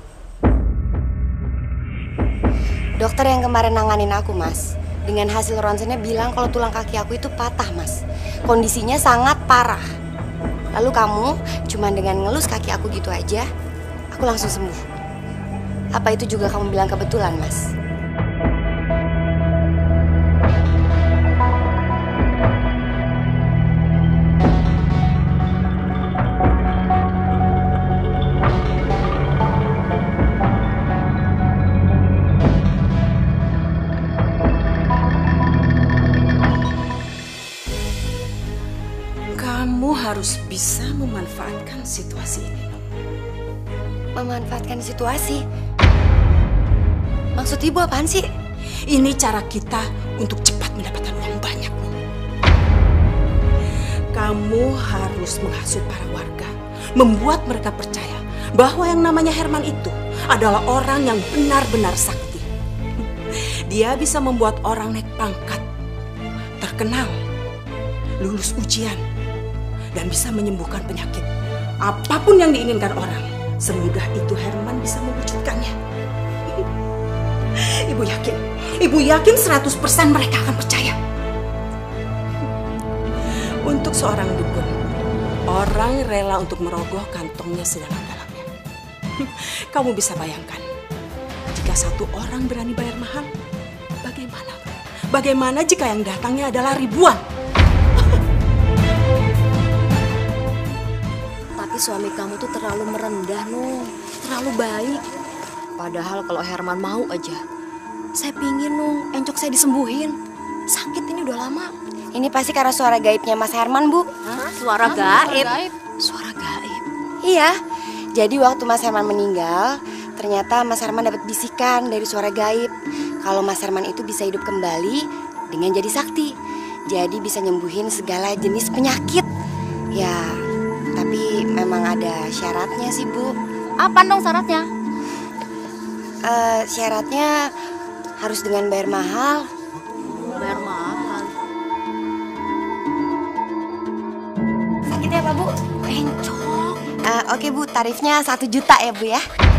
Dokter yang kemarin nanganin aku, Mas, dengan hasil ronsennya bilang kalau tulang kaki aku itu patah, Mas. Kondisinya sangat parah. Lalu kamu cuma dengan ngelus kaki aku gitu aja, aku langsung sembuh. Apa itu juga kamu bilang kebetulan, Mas? Kamu harus bisa bisa memanfaatkan situasi ini. Memanfaatkan situasi? Maksud ibu apaan sih? Ini cara kita untuk cepat mendapatkan uang banyak. Kamu harus menghasut para warga, membuat mereka percaya bahwa yang namanya Herman itu adalah orang yang benar-benar sakti. Dia bisa membuat orang naik pangkat, terkenal, lulus ujian, dan bisa menyembuhkan penyakit. Apapun yang diinginkan orang, semudah itu Herman bisa mewujudkannya. Ibu yakin, ibu yakin seratus persen mereka akan percaya. Untuk seorang dukun, orang rela untuk merogoh kantongnya sedalam-dalamnya. Kamu bisa bayangkan, jika satu orang berani bayar mahal, bagaimana? Bagaimana jika yang datangnya adalah ribuan? Tapi suami kamu tuh terlalu merendah, Nung. Terlalu baik. Padahal kalau Herman mau aja, saya pingin, Nung, encok saya disembuhin. Sakit ini udah lama. Ini pasti karena suara gaibnya Mas Herman, Bu. Hah? Suara gaib? Suara gaib? Iya. Jadi waktu Mas Herman meninggal, ternyata Mas Herman dapat bisikan dari suara gaib. Kalau Mas Herman itu bisa hidup kembali dengan jadi sakti. Jadi bisa nyembuhin segala jenis penyakit. Ya, tapi memang ada syaratnya sih, Bu. Apa dong syaratnya? Uh, syaratnya harus dengan bayar mahal. Bayar mahal? Sakit ya, Pak, Bu? Encok. Uh, Oke, Bu. Tarifnya satu juta ya, Bu, ya.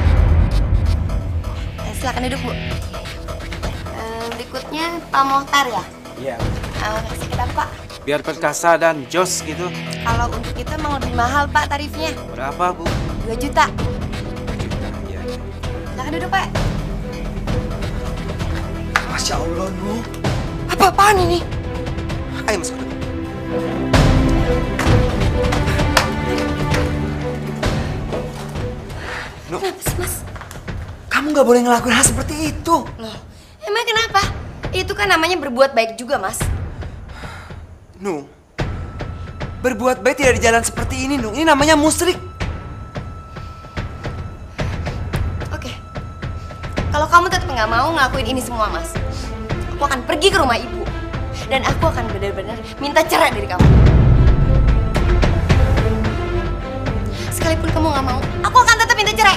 Uh, silakan duduk, Bu. Uh, berikutnya Pak Mohtar ya? Iya. Uh, sakit apa, Pak? Biar perkasa dan jos gitu. Kalau untuk kita emang lebih mahal, Pak, tarifnya. Berapa, Bu? dua juta. Iya. Silakan duduk, Pak. Masya Allah, Nu. Apa-apaan ini? Ayo masuk. No. Kenapa sih, Mas? Kamu nggak boleh ngelakuin hal seperti itu. Loh, emang kenapa? Itu kan namanya berbuat baik juga, Mas. Nu, berbuat baik tidak di jalan seperti ini, Nu. Ini namanya musyrik. Oke. Kalau kamu tetap nggak mau ngelakuin ini semua, Mas, aku akan pergi ke rumah ibu. Dan aku akan benar-benar minta cerai dari kamu. Sekalipun kamu nggak mau, aku akan tetap minta cerai.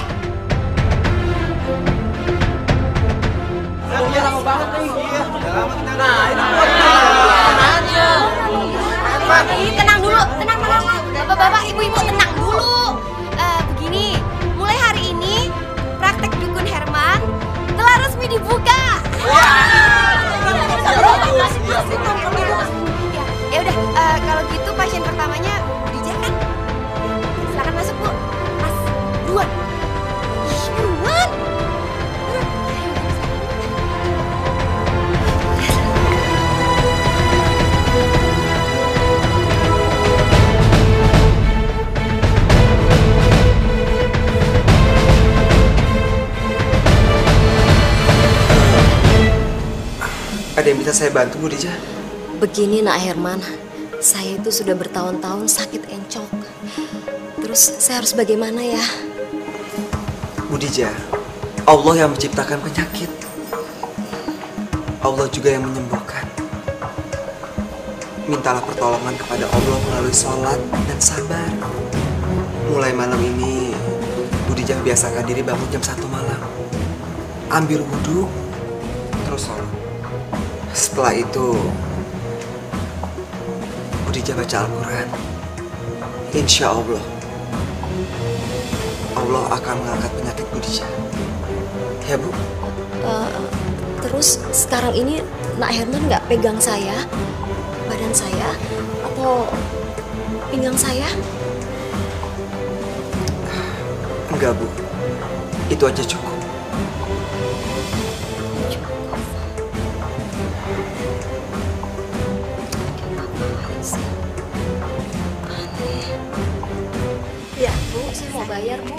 Lama banget nih. Nah, ini tenang dulu, tenang, tenang. Bapak-bapak, ibu-ibu, tenang dulu. Uh, begini, mulai hari ini praktek dukun Herman telah resmi dibuka. Ya udah, uh, kalau gitu pasien pertamanya Dija kan? Silakan masuk, Bu. Mas, buruan. Ih, buruan. Ada yang bisa saya bantu, Bu Dija? Begini, Nak Herman, saya itu sudah bertahun-tahun sakit encok. Terus saya harus bagaimana ya? Bu Dija, Allah yang menciptakan penyakit. Allah juga yang menyembuhkan. Mintalah pertolongan kepada Allah melalui sholat dan sabar. Mulai malam ini, Bu Dija biasakan diri bangun jam satu malam. Ambil wudhu, terus sholat. Setelah itu, Bu Dija baca Al-Quran. Insya Allah, Allah akan mengangkat penyakit Bu Dija. Ya, Bu? Uh, terus sekarang ini Nak Herman nggak pegang saya, badan saya, atau pinggang saya? Enggak, Bu. Itu aja cukup. Ya, Bu, saya mau bayar, Bu.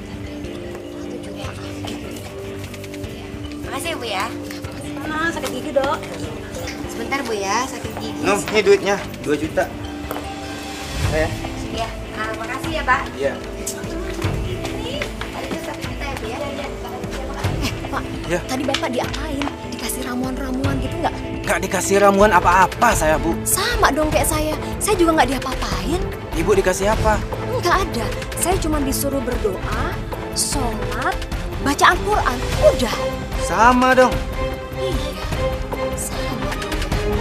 Makasih, Bu, ya. Nah, sakit gigi, Dok. Sebentar, Bu, ya, sakit gigi. Nuh, ini duitnya dua juta. Ya. Iya, uh, Makasih ya, Pak. Iya. Ini ada satu juta ya, Bu ya? Iya, Eh, Pak, Ya. tadi Bapak diapain? Dikasih ramuan-ramuan gitu nggak? Nggak dikasih ramuan apa-apa saya, Bu. Sama dong kayak saya. Saya juga nggak diapa-apain. Ibu dikasih apa? Nggak ada. Saya cuma disuruh berdoa, sholat, baca Al-Quran. Udah. Sama dong. Iya, sama dong.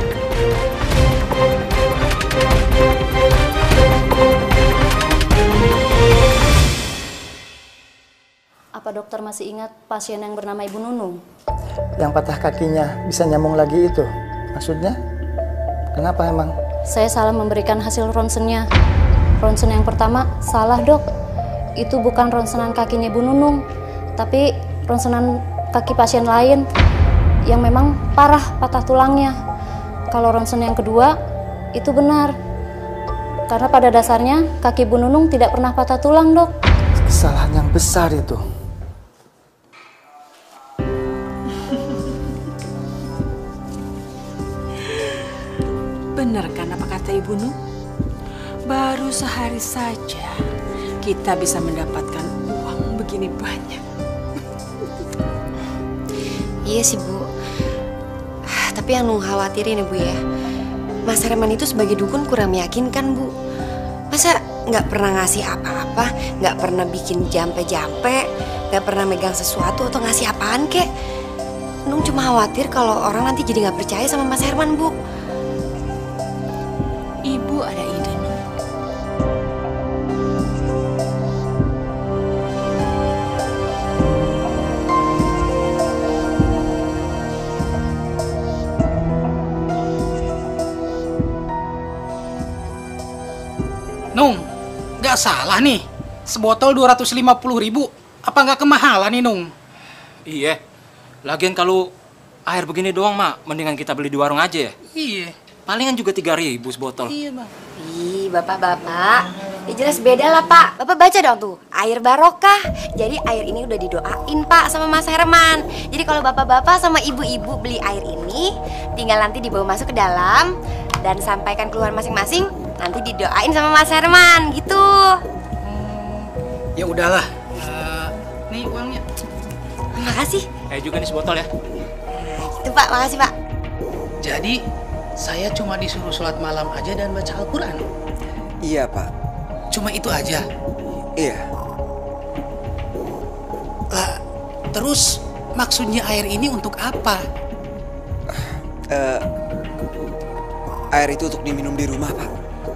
Apa dokter masih ingat pasien yang bernama Ibu Nunung? Yang patah kakinya bisa nyambung lagi itu. Maksudnya? Kenapa emang? Saya salah memberikan hasil ronsennya. Ronsen yang pertama salah, Dok. Itu bukan ronsenan kakinya Ibu Nunung, tapi ronsenan kaki pasien lain yang memang parah patah tulangnya. Kalau ronsen yang kedua itu benar. Karena pada dasarnya kaki Ibu Nunung tidak pernah patah tulang, Dok. Kesalahan yang besar itu. Benar kan apa kata Ibu Nun? Baru sehari saja kita bisa mendapatkan uang begini banyak. Iya sih, Bu. Tapi yang Nung khawatirin ya, Bu ya. Mas Herman itu sebagai dukun kurang meyakinkan, Bu. Masa nggak pernah ngasih apa-apa, nggak pernah bikin jampe-jampe, nggak pernah megang sesuatu atau ngasih apaan kek. Nung cuma khawatir kalau orang nanti jadi nggak percaya sama Mas Herman, Bu. Ibu ada ide, Nun. Nung, nggak salah nih. Sebotol dua ratus lima puluh ribu. Apa nggak kemahalan nih, Nung? Iya. Lagian kalau air begini doang, Mak, mendingan kita beli di warung aja ya. Iya. Palingan juga tiga ribu sebotol. Iya, Bang. Ih, Bapak-bapak. Ya jelas beda lah, Pak. Bapak baca dong tuh. Air barokah. Jadi air ini udah didoain, Pak, sama Mas Herman. Jadi kalau bapak-bapak sama ibu-ibu beli air ini, tinggal nanti dibawa masuk ke dalam dan sampaikan keluar masing-masing. Nanti didoain sama Mas Herman, gitu. Ya udahlah. Uh, nih uangnya. Terima kasih. Kayak juga nih sebotol ya. Itu, Pak. Makasih, Pak. Jadi, saya cuma disuruh sholat malam aja dan baca Al-Quran. Iya, Pak. Cuma itu aja? Iya. Lah, terus maksudnya air ini untuk apa? Uh, air itu untuk diminum di rumah, Pak.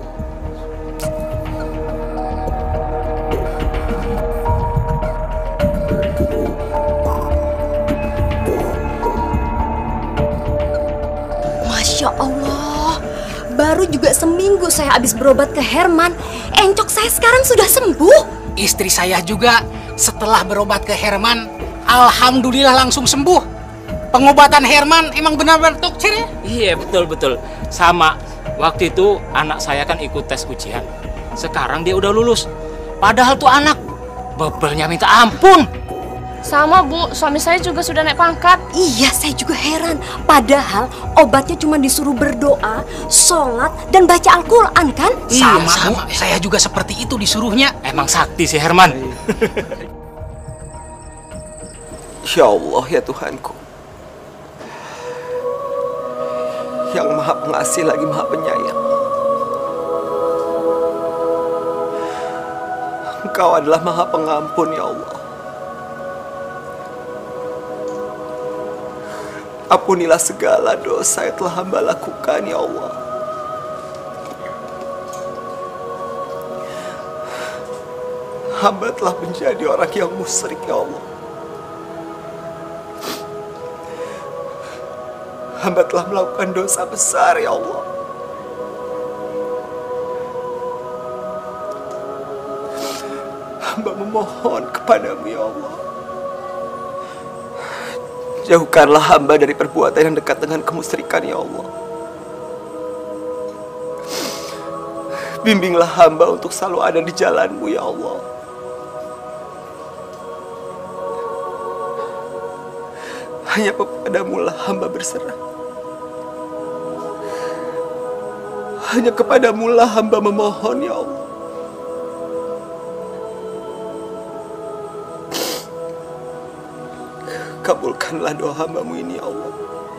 Masya Allah, baru juga seminggu saya habis berobat ke Herman, encok saya sekarang sudah sembuh. Istri saya juga setelah berobat ke Herman, alhamdulillah langsung sembuh. Pengobatan Herman emang benar-benar tokcer ya? Iya, betul-betul. Sama, waktu itu anak saya kan ikut tes ujian. Sekarang dia udah lulus. Padahal tuh anak bebelnya minta ampun. Sama, Bu, suami saya juga sudah naik pangkat. Iya, saya juga heran. Padahal obatnya cuma disuruh berdoa, sholat, dan baca Al-Quran kan? Sama, sama. Saya juga seperti itu disuruhnya. Emang sakti si Herman. Ya Allah, ya Tuhanku. Yang maha pengasih lagi maha penyayang. Engkau adalah maha pengampun, ya Allah. Ampunilah segala dosa yang telah hamba lakukan, ya Allah. Hamba telah menjadi orang yang musyrik, ya Allah. Hamba telah melakukan dosa besar, ya Allah. Hamba memohon kepadamu, ya Allah. Jauhkanlah hamba dari perbuatan yang dekat dengan kemusyrikan, ya Allah. Bimbinglah hamba untuk selalu ada di jalan-Mu, ya Allah. Hanya kepadamu lah hamba berserah. Hanya kepadamu lah hamba memohon, ya Allah. Kabulkanlah doa hamba-Mu ini, ya Allah.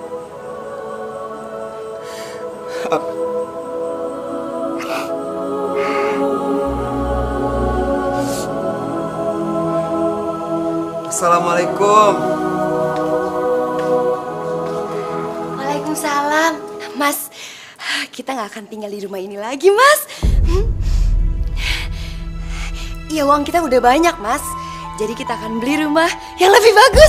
Assalamualaikum. Waalaikumsalam. Mas, kita nggak akan tinggal di rumah ini lagi, Mas. Hmm? Ya, uang kita udah banyak, Mas. Jadi kita akan beli rumah yang lebih bagus.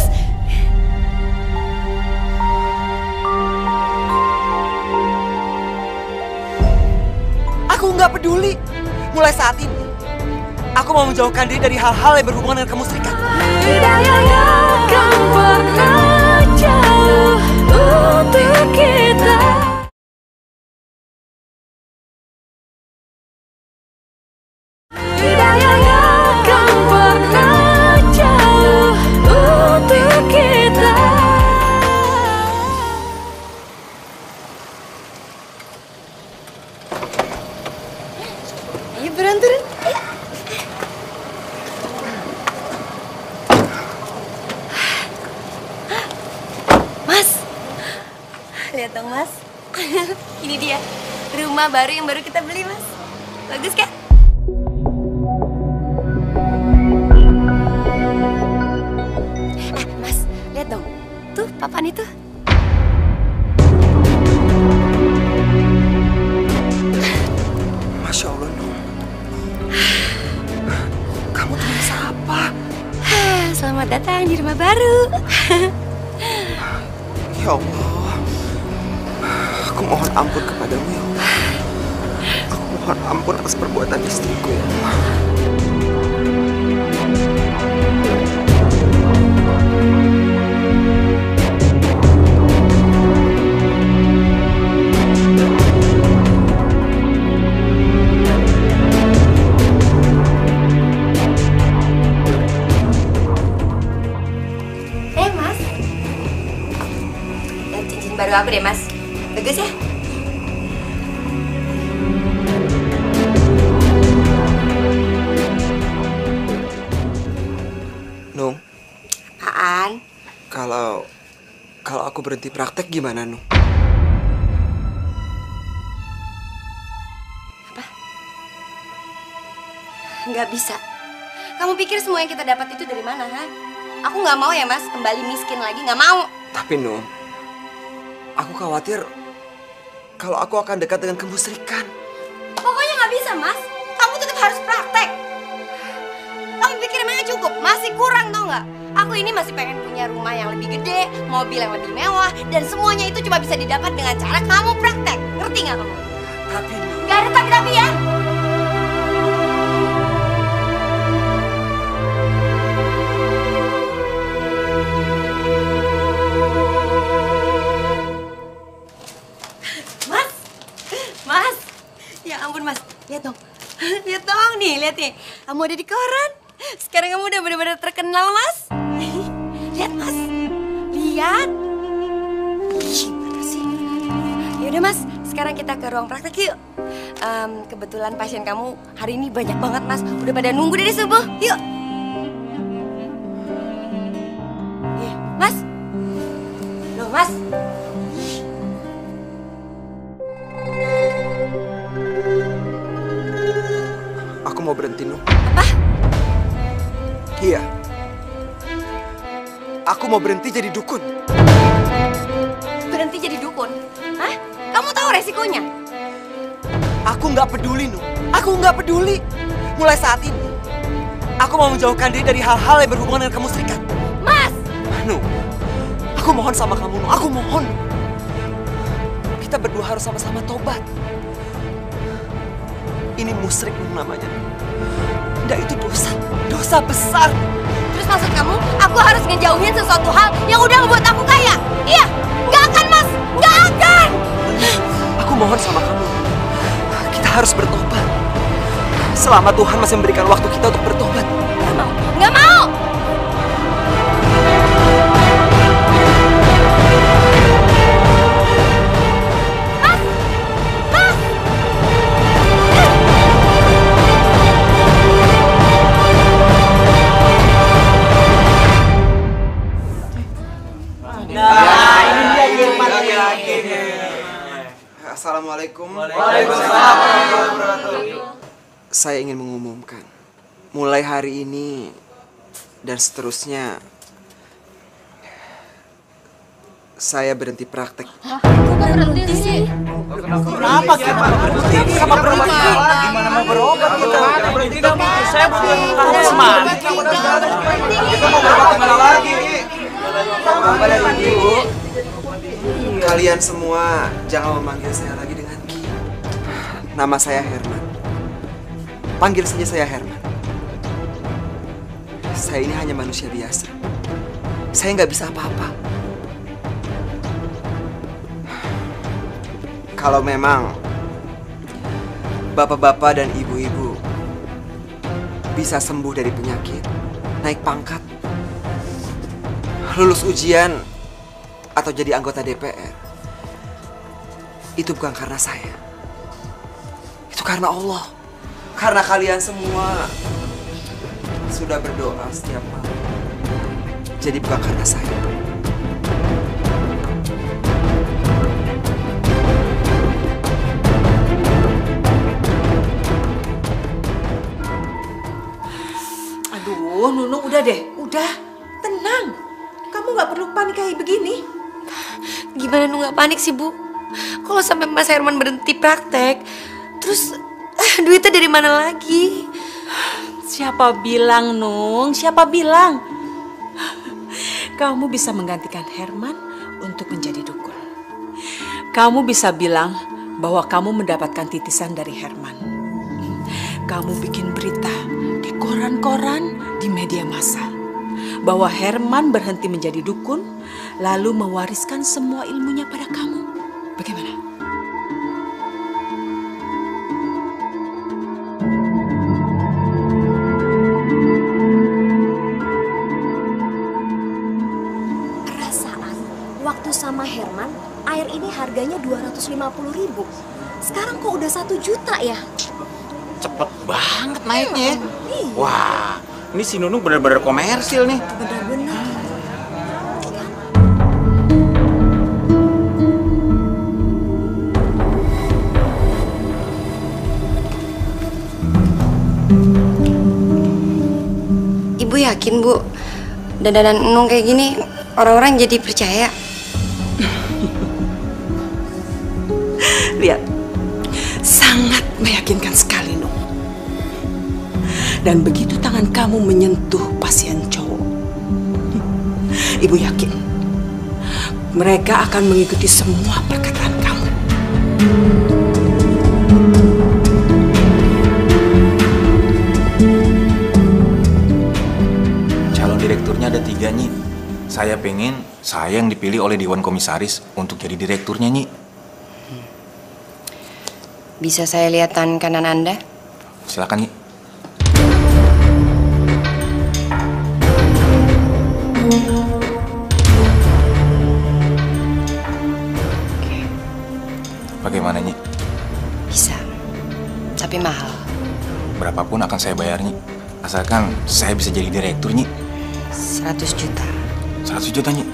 Aku nggak peduli. Mulai saat ini, aku mau menjauhkan diri dari hal-hal yang berhubungan dengan kemusyrikan. Hidayahnya akan pernah jauh untuk kita. Hidayahnya akan pernah jauh untuk kita. Ayo buruan turun. Mas, lihat dong Mas. Ini dia rumah baru yang baru kita beli, Mas. Bagus kan? Eh, Mas, lihat dong. Tuh papan itu. Masya Allah, Nung. Kamu tuh siapa? Selamat datang di rumah baru. Ya Allah, aku mohon ampun kepadamu, ya Allah. Aku mohon ampun atas perbuatan istriku, ya Allah. Eh, Mas. Lihat cincin baru aku deh, Mas. Bagus ya? Nung, Apaan? kalau kalau aku berhenti praktek gimana, Nung? Nggak bisa. Kamu pikir semua yang kita dapat itu dari mana, ha? Aku nggak mau ya, Mas, kembali miskin lagi. Nggak mau. Tapi, Nung, aku khawatir kalau aku akan dekat dengan kemusyrikan. Pokoknya nggak bisa, Mas. Kamu tetap harus praktek. Kamu pikir emangnya cukup? Masih kurang, tau nggak? Aku ini masih pengen punya rumah yang lebih gede, mobil yang lebih mewah, dan semuanya itu cuma bisa didapat dengan cara kamu praktek. Ngerti nggak kamu? Tapi, nggak ada tapi-tapi ya. Mas, Mas, ya ampun Mas, lihat dong, lihat dong nih, lihat nih, kamu ada di koran. Sekarang kamu udah benar-benar terkenal, Mas. Lihat Mas, lihat. Ih, mana sih? Yaudah Mas, sekarang kita ke ruang praktek yuk. Em, kebetulan pasien kamu hari ini banyak banget Mas, udah pada nunggu dari subuh. Yuk. Ih, Mas, loh Mas. Aku mau berhenti, Nung. Apa? Iya. Aku mau berhenti jadi dukun. Berhenti jadi dukun? Hah? Kamu tahu resikonya? Aku nggak peduli, Nung. Aku nggak peduli. Mulai saat ini, aku mau menjauhkan diri dari hal-hal yang berhubungan dengan kemusyrikan. Mas! Nung, aku mohon sama kamu, Nung. Aku mohon. Kita berdua harus sama-sama tobat. Ini musyrik, Nung, namanya. Dan itu dosa. Dosa besar. Terus maksud kamu, aku harus ngejauhin sesuatu hal yang udah ngebuat aku kaya? Iya, nggak akan Mas, nggak akan. Aku mohon sama kamu, kita harus bertobat. Selama Tuhan masih memberikan waktu kita untuk bertobat. Nggak mau, nggak mau. Mas, Mas. Assalamualaikum. Waalaikumsalam. Saya ingin mengumumkan, mulai hari ini dan seterusnya, saya berhenti praktek. Hah? Kok berhenti sih? Kenapa kita berhenti? Kenapa berhenti? Gimana mau berobat kita? Berhenti dong, saya butuh kamu semangat. Kita mau berobat kemana lagi? Bapak dan Ibu, kalian semua jangan memanggil saya lagi dengan Ki. Nama saya Herman. Panggil saja saya Herman. Saya ini hanya manusia biasa. Saya nggak bisa apa-apa. Kalau memang bapak-bapak dan ibu-ibu bisa sembuh dari penyakit, naik pangkat, lulus ujian, atau jadi anggota D P R, itu bukan karena saya. Itu karena Allah. Karena kalian semua sudah berdoa setiap malam. Jadi bukan karena saya. Aduh, Nunung udah deh, udah. Tenang. Kamu nggak perlu panik kayak begini. Gimana Nung nggak panik sih, Bu? Kalau sampai Mas Herman berhenti praktek, terus eh, duitnya dari mana lagi? Siapa bilang, Nung? Siapa bilang? Kamu bisa menggantikan Herman untuk menjadi dukun. Kamu bisa bilang bahwa kamu mendapatkan titisan dari Herman. Kamu bikin berita di koran-koran, di media massa, bahwa Herman berhenti menjadi dukun, lalu mewariskan semua ilmunya pada kamu. Bagaimana? Perasaan waktu sama Herman, air ini harganya dua ratus lima puluh ribu. Sekarang kok udah satu juta ya? Cepet banget naiknya. Iya. Wah, ini si Nunung bener-bener komersil nih. Bener-bener. Ibu yakin, Bu, dandanan Nung kayak gini orang-orang jadi percaya? Lihat, sangat meyakinkan sekali, Nung. Dan begitu tangan kamu menyentuh pasien cowok, Ibu yakin mereka akan mengikuti semua perkataan kamu. Calon direkturnya ada tiga, Nyi. Saya pengen saya yang dipilih oleh Dewan Komisaris untuk jadi direkturnya, Nyi. Bisa saya lihat tangan kanan Anda? Silakan, Nyi. Bagaimana, Nyi? Bisa, tapi mahal. Berapapun akan saya bayar, Nyi. Asalkan saya bisa jadi direktur, Nyi. seratus juta. seratus juta, Nyi.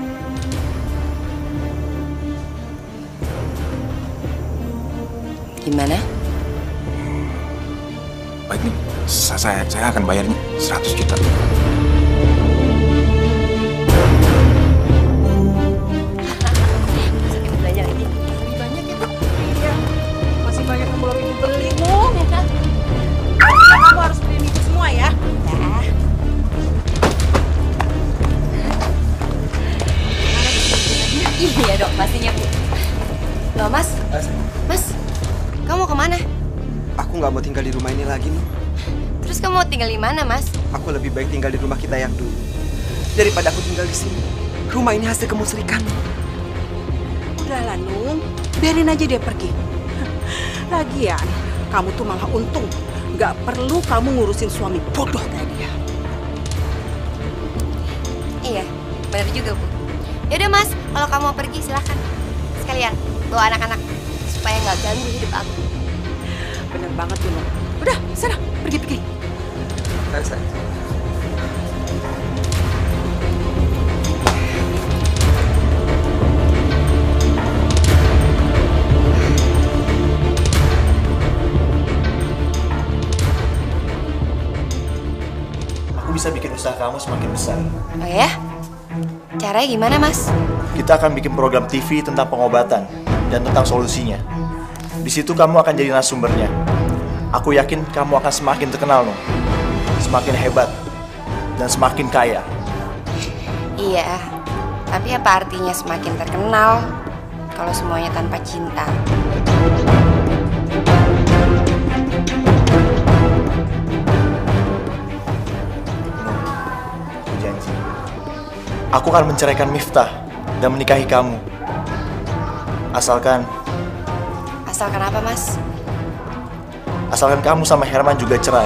Gimana? Baik, Nyi. Sa- Saya, saya akan bayar, Nyi. seratus juta. Belajar lagi. Lebih banyak ya, Bu? Iya. Masih banyak yang belum Ibu beli, Nung. Kamu harus beli itu semua ya. Iya dok, pastinya Bu. Loh Mas, Mas, kamu mau kemana? Aku nggak mau tinggal di rumah ini lagi, Nuh. Terus kamu mau tinggal di mana Mas? Aku lebih baik tinggal di rumah kita yang dulu daripada aku tinggal di sini. Rumah ini hasil kemusrikan. Udahlah, Nung. Biarin aja dia pergi. Lagian, kamu tuh malah untung. Gak perlu kamu ngurusin suami bodoh kayak dia. Iya, benar juga Bu. Yaudah Mas, kalau kamu mau pergi silahkan. Sekalian bawa anak-anak supaya nggak ganggu hidup aku. Bener banget tuh, Nung. Udah, sana, pergi-pergi. Saya, saya. aku bisa bikin usaha kamu semakin besar. Oh ya? Caranya gimana, Mas? Kita akan bikin program T V tentang pengobatan dan tentang solusinya. Di situ kamu akan jadi narasumbernya. Aku yakin kamu akan semakin terkenal, Nung. Semakin hebat dan semakin kaya. Iya, tapi apa artinya semakin terkenal kalau semuanya tanpa cinta? Aku janji, aku akan menceraikan Miftah dan menikahi kamu. Asalkan... Asalkan apa, Mas? Asalkan kamu sama Herman juga cerai.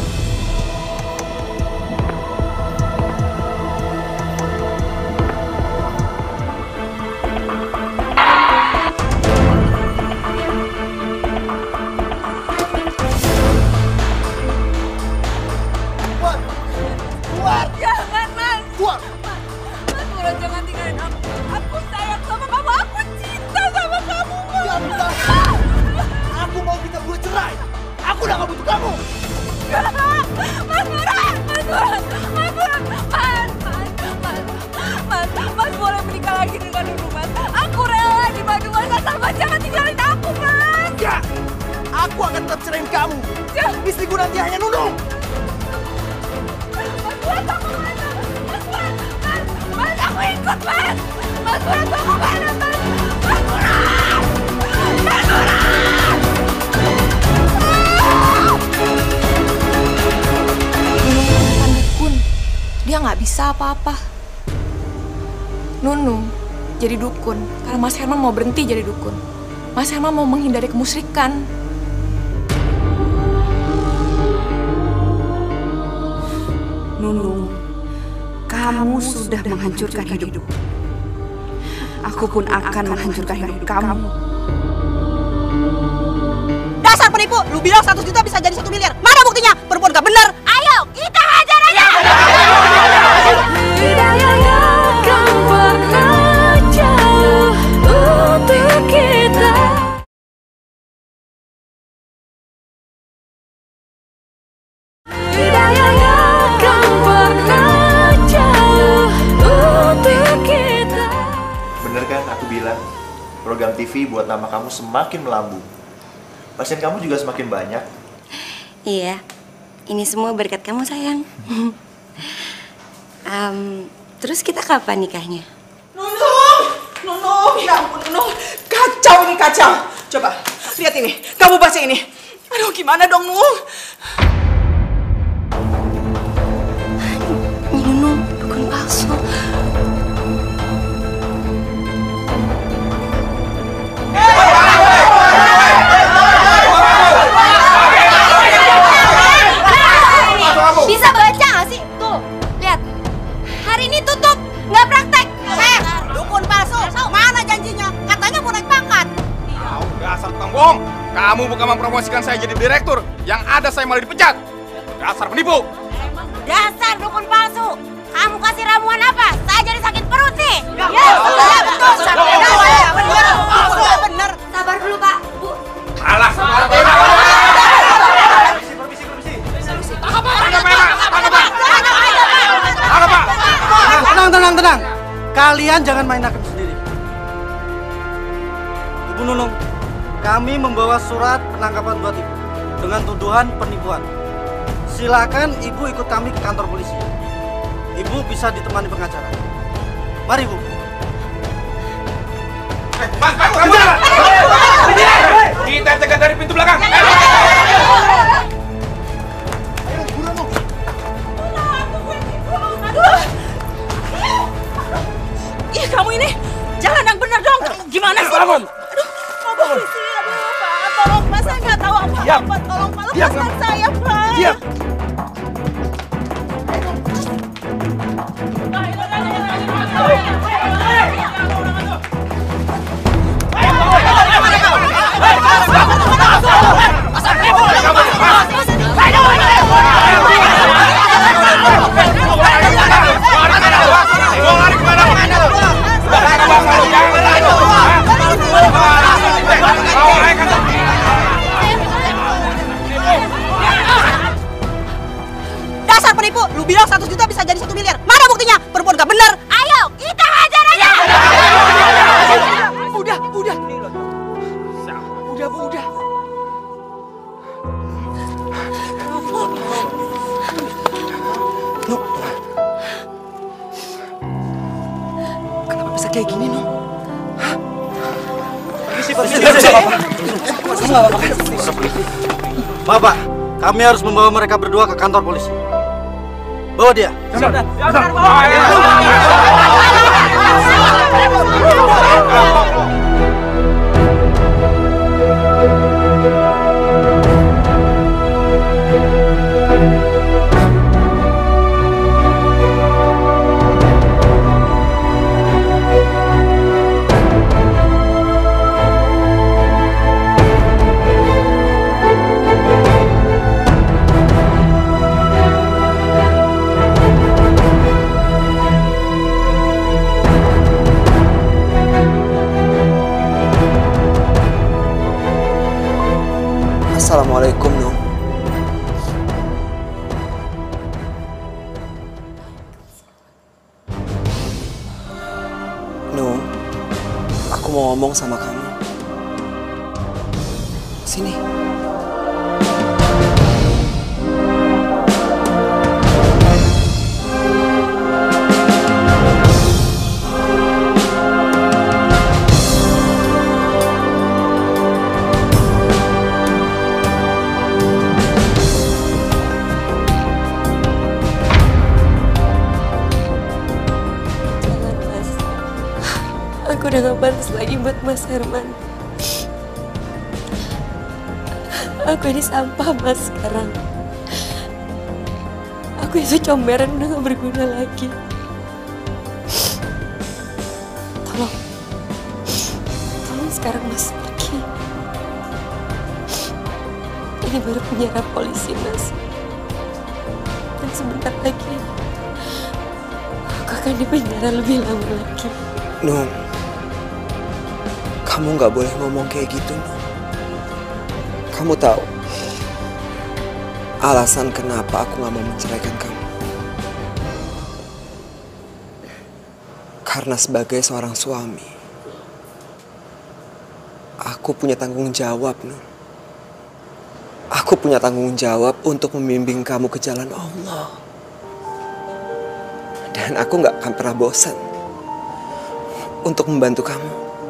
Jangan, Mas. Mas, Mas Murad, jangan tinggalin aku. Aku sayang sama kamu. Aku cinta sama kamu, Mas. Aku mau kita berdua cerai. Aku udah gak butuh kamu. Mas Murad, Mas Murad, Mas Murad, Mas, Mas, Mas, Mas, Mas boleh menikah lagi dengan Nunung, Mas. Aku rela dibantu Mas, asal Mas jangan tinggalin aku, Mas. Enggak, aku akan tetap ceraiin kamu. Istriku nanti hanya Nunung. Mas Murad, aku mana? Mas Murad, Mas, Mas, aku ikut, Mas. Mas Murad, aku mana, Mas? Mas Murad, Mas Murad. Nunung dukun, dia nggak bisa apa-apa. Nunung jadi dukun karena Mas Herman mau berhenti jadi dukun. Mas Herman mau menghindari kemusyrikan. Nunung, kamu sudah menghancurkan hidup. Aku pun akan menghancurkan hidup kamu. Dasar penipu, lu bilang seratus juta bisa jadi satu miliar. Mana buktinya? Perempuan gak bener. Ayo, kita hajar aja. Bener kan aku bilang, program T V buat nama kamu semakin melambung. Pasien kamu juga semakin banyak. Iya, ini semua berkat kamu, sayang. um, terus kita kapan nikahnya? Nunung, Nunung, ya ampun Nunung. Kacau ini, kacau. Coba, lihat ini. Kamu baca ini. Aduh, gimana dong, Nung? Nunung, dukun palsu. Bisa baca nggak sih? Tuh, lihat. Hari ini tutup, nggak praktek. Eh, dukun palsu. Mana janjinya? Katanya mau naik pangkat. Tahu, dasar tukang bohong. Kamu bukan mempromosikan saya jadi direktur. Yang ada saya malah dipecat. Dasar penipu. Dasar dukun palsu. Kamu kasih ramuan apa? Saya jadi sakit perut nih. Ya, Ya, betul, betul. betul. Bener, bener, bener. Sabar dulu, Pak. Bu. Alah. Tenang, tenang, tenang. Kalian jangan main hakim sendiri. Ibu Nunung, kami membawa surat penangkapan buat ibu dengan tuduhan penipuan. Silakan ibu ikut kami ke kantor polisi. Ibu bisa ditemani pengacara. Mari, Bu. Kita cegat dari pintu belakang. Ih, kamu ini jalan yang bener dong. Gimana sih? Bangun. Aduh, mau polisi. Aduh, Pak. Tolong, Pak. Saya nggak tahu apa-apa. Tolong, Pak. Lepaskan saya, Pak. Diam. Dasar penipu, lu bilang seratus juta bisa jadi satu miliar. Mana buktinya? Perempuan gak bener. Ayo, kita hajar aja. Udah, udah. Udah, Bu, udah. Nuk, kenapa bisa kayak gini, Nuk? Hah? Permisi, permisi, permisi. Bapak, kami harus membawa mereka berdua ke kantor polisi. Bawa dia. Assalamualaikum, Nung. Nung, aku mau ngomong sama kamu. Sini. Aku udah gak pantas lagi buat Mas Herman. Aku ini sampah, Mas, sekarang. Aku itu comberan udah gak berguna lagi. Tolong. Tolong sekarang Mas pergi. Ini baru penjara polisi, Mas. Dan sebentar lagi aku akan dipenjara lebih lama lagi. Nung, kamu nggak boleh ngomong kayak gitu, Nung. Kamu tahu alasan kenapa aku nggak mau menceraikan kamu? Karena sebagai seorang suami, aku punya tanggung jawab, Nung. Aku punya tanggung jawab untuk membimbing kamu ke jalan Allah. Dan aku nggak akan pernah bosan untuk membantu kamu.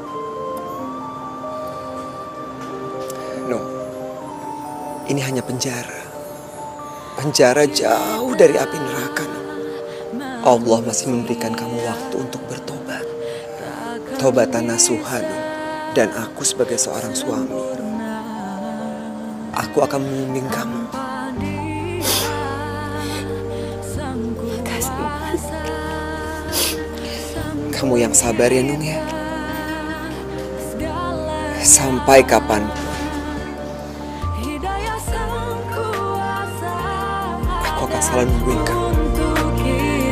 No, ini hanya penjara. Penjara jauh dari api neraka. No. Allah masih memberikan kamu waktu untuk bertobat. Tobatan nasuha, no. Dan aku sebagai seorang suami, aku akan membimbing kamu. Makasih, Mas. Kamu yang sabar ya, Nung ya. Sampai kapanpun aku akan selalu nungguin kamu.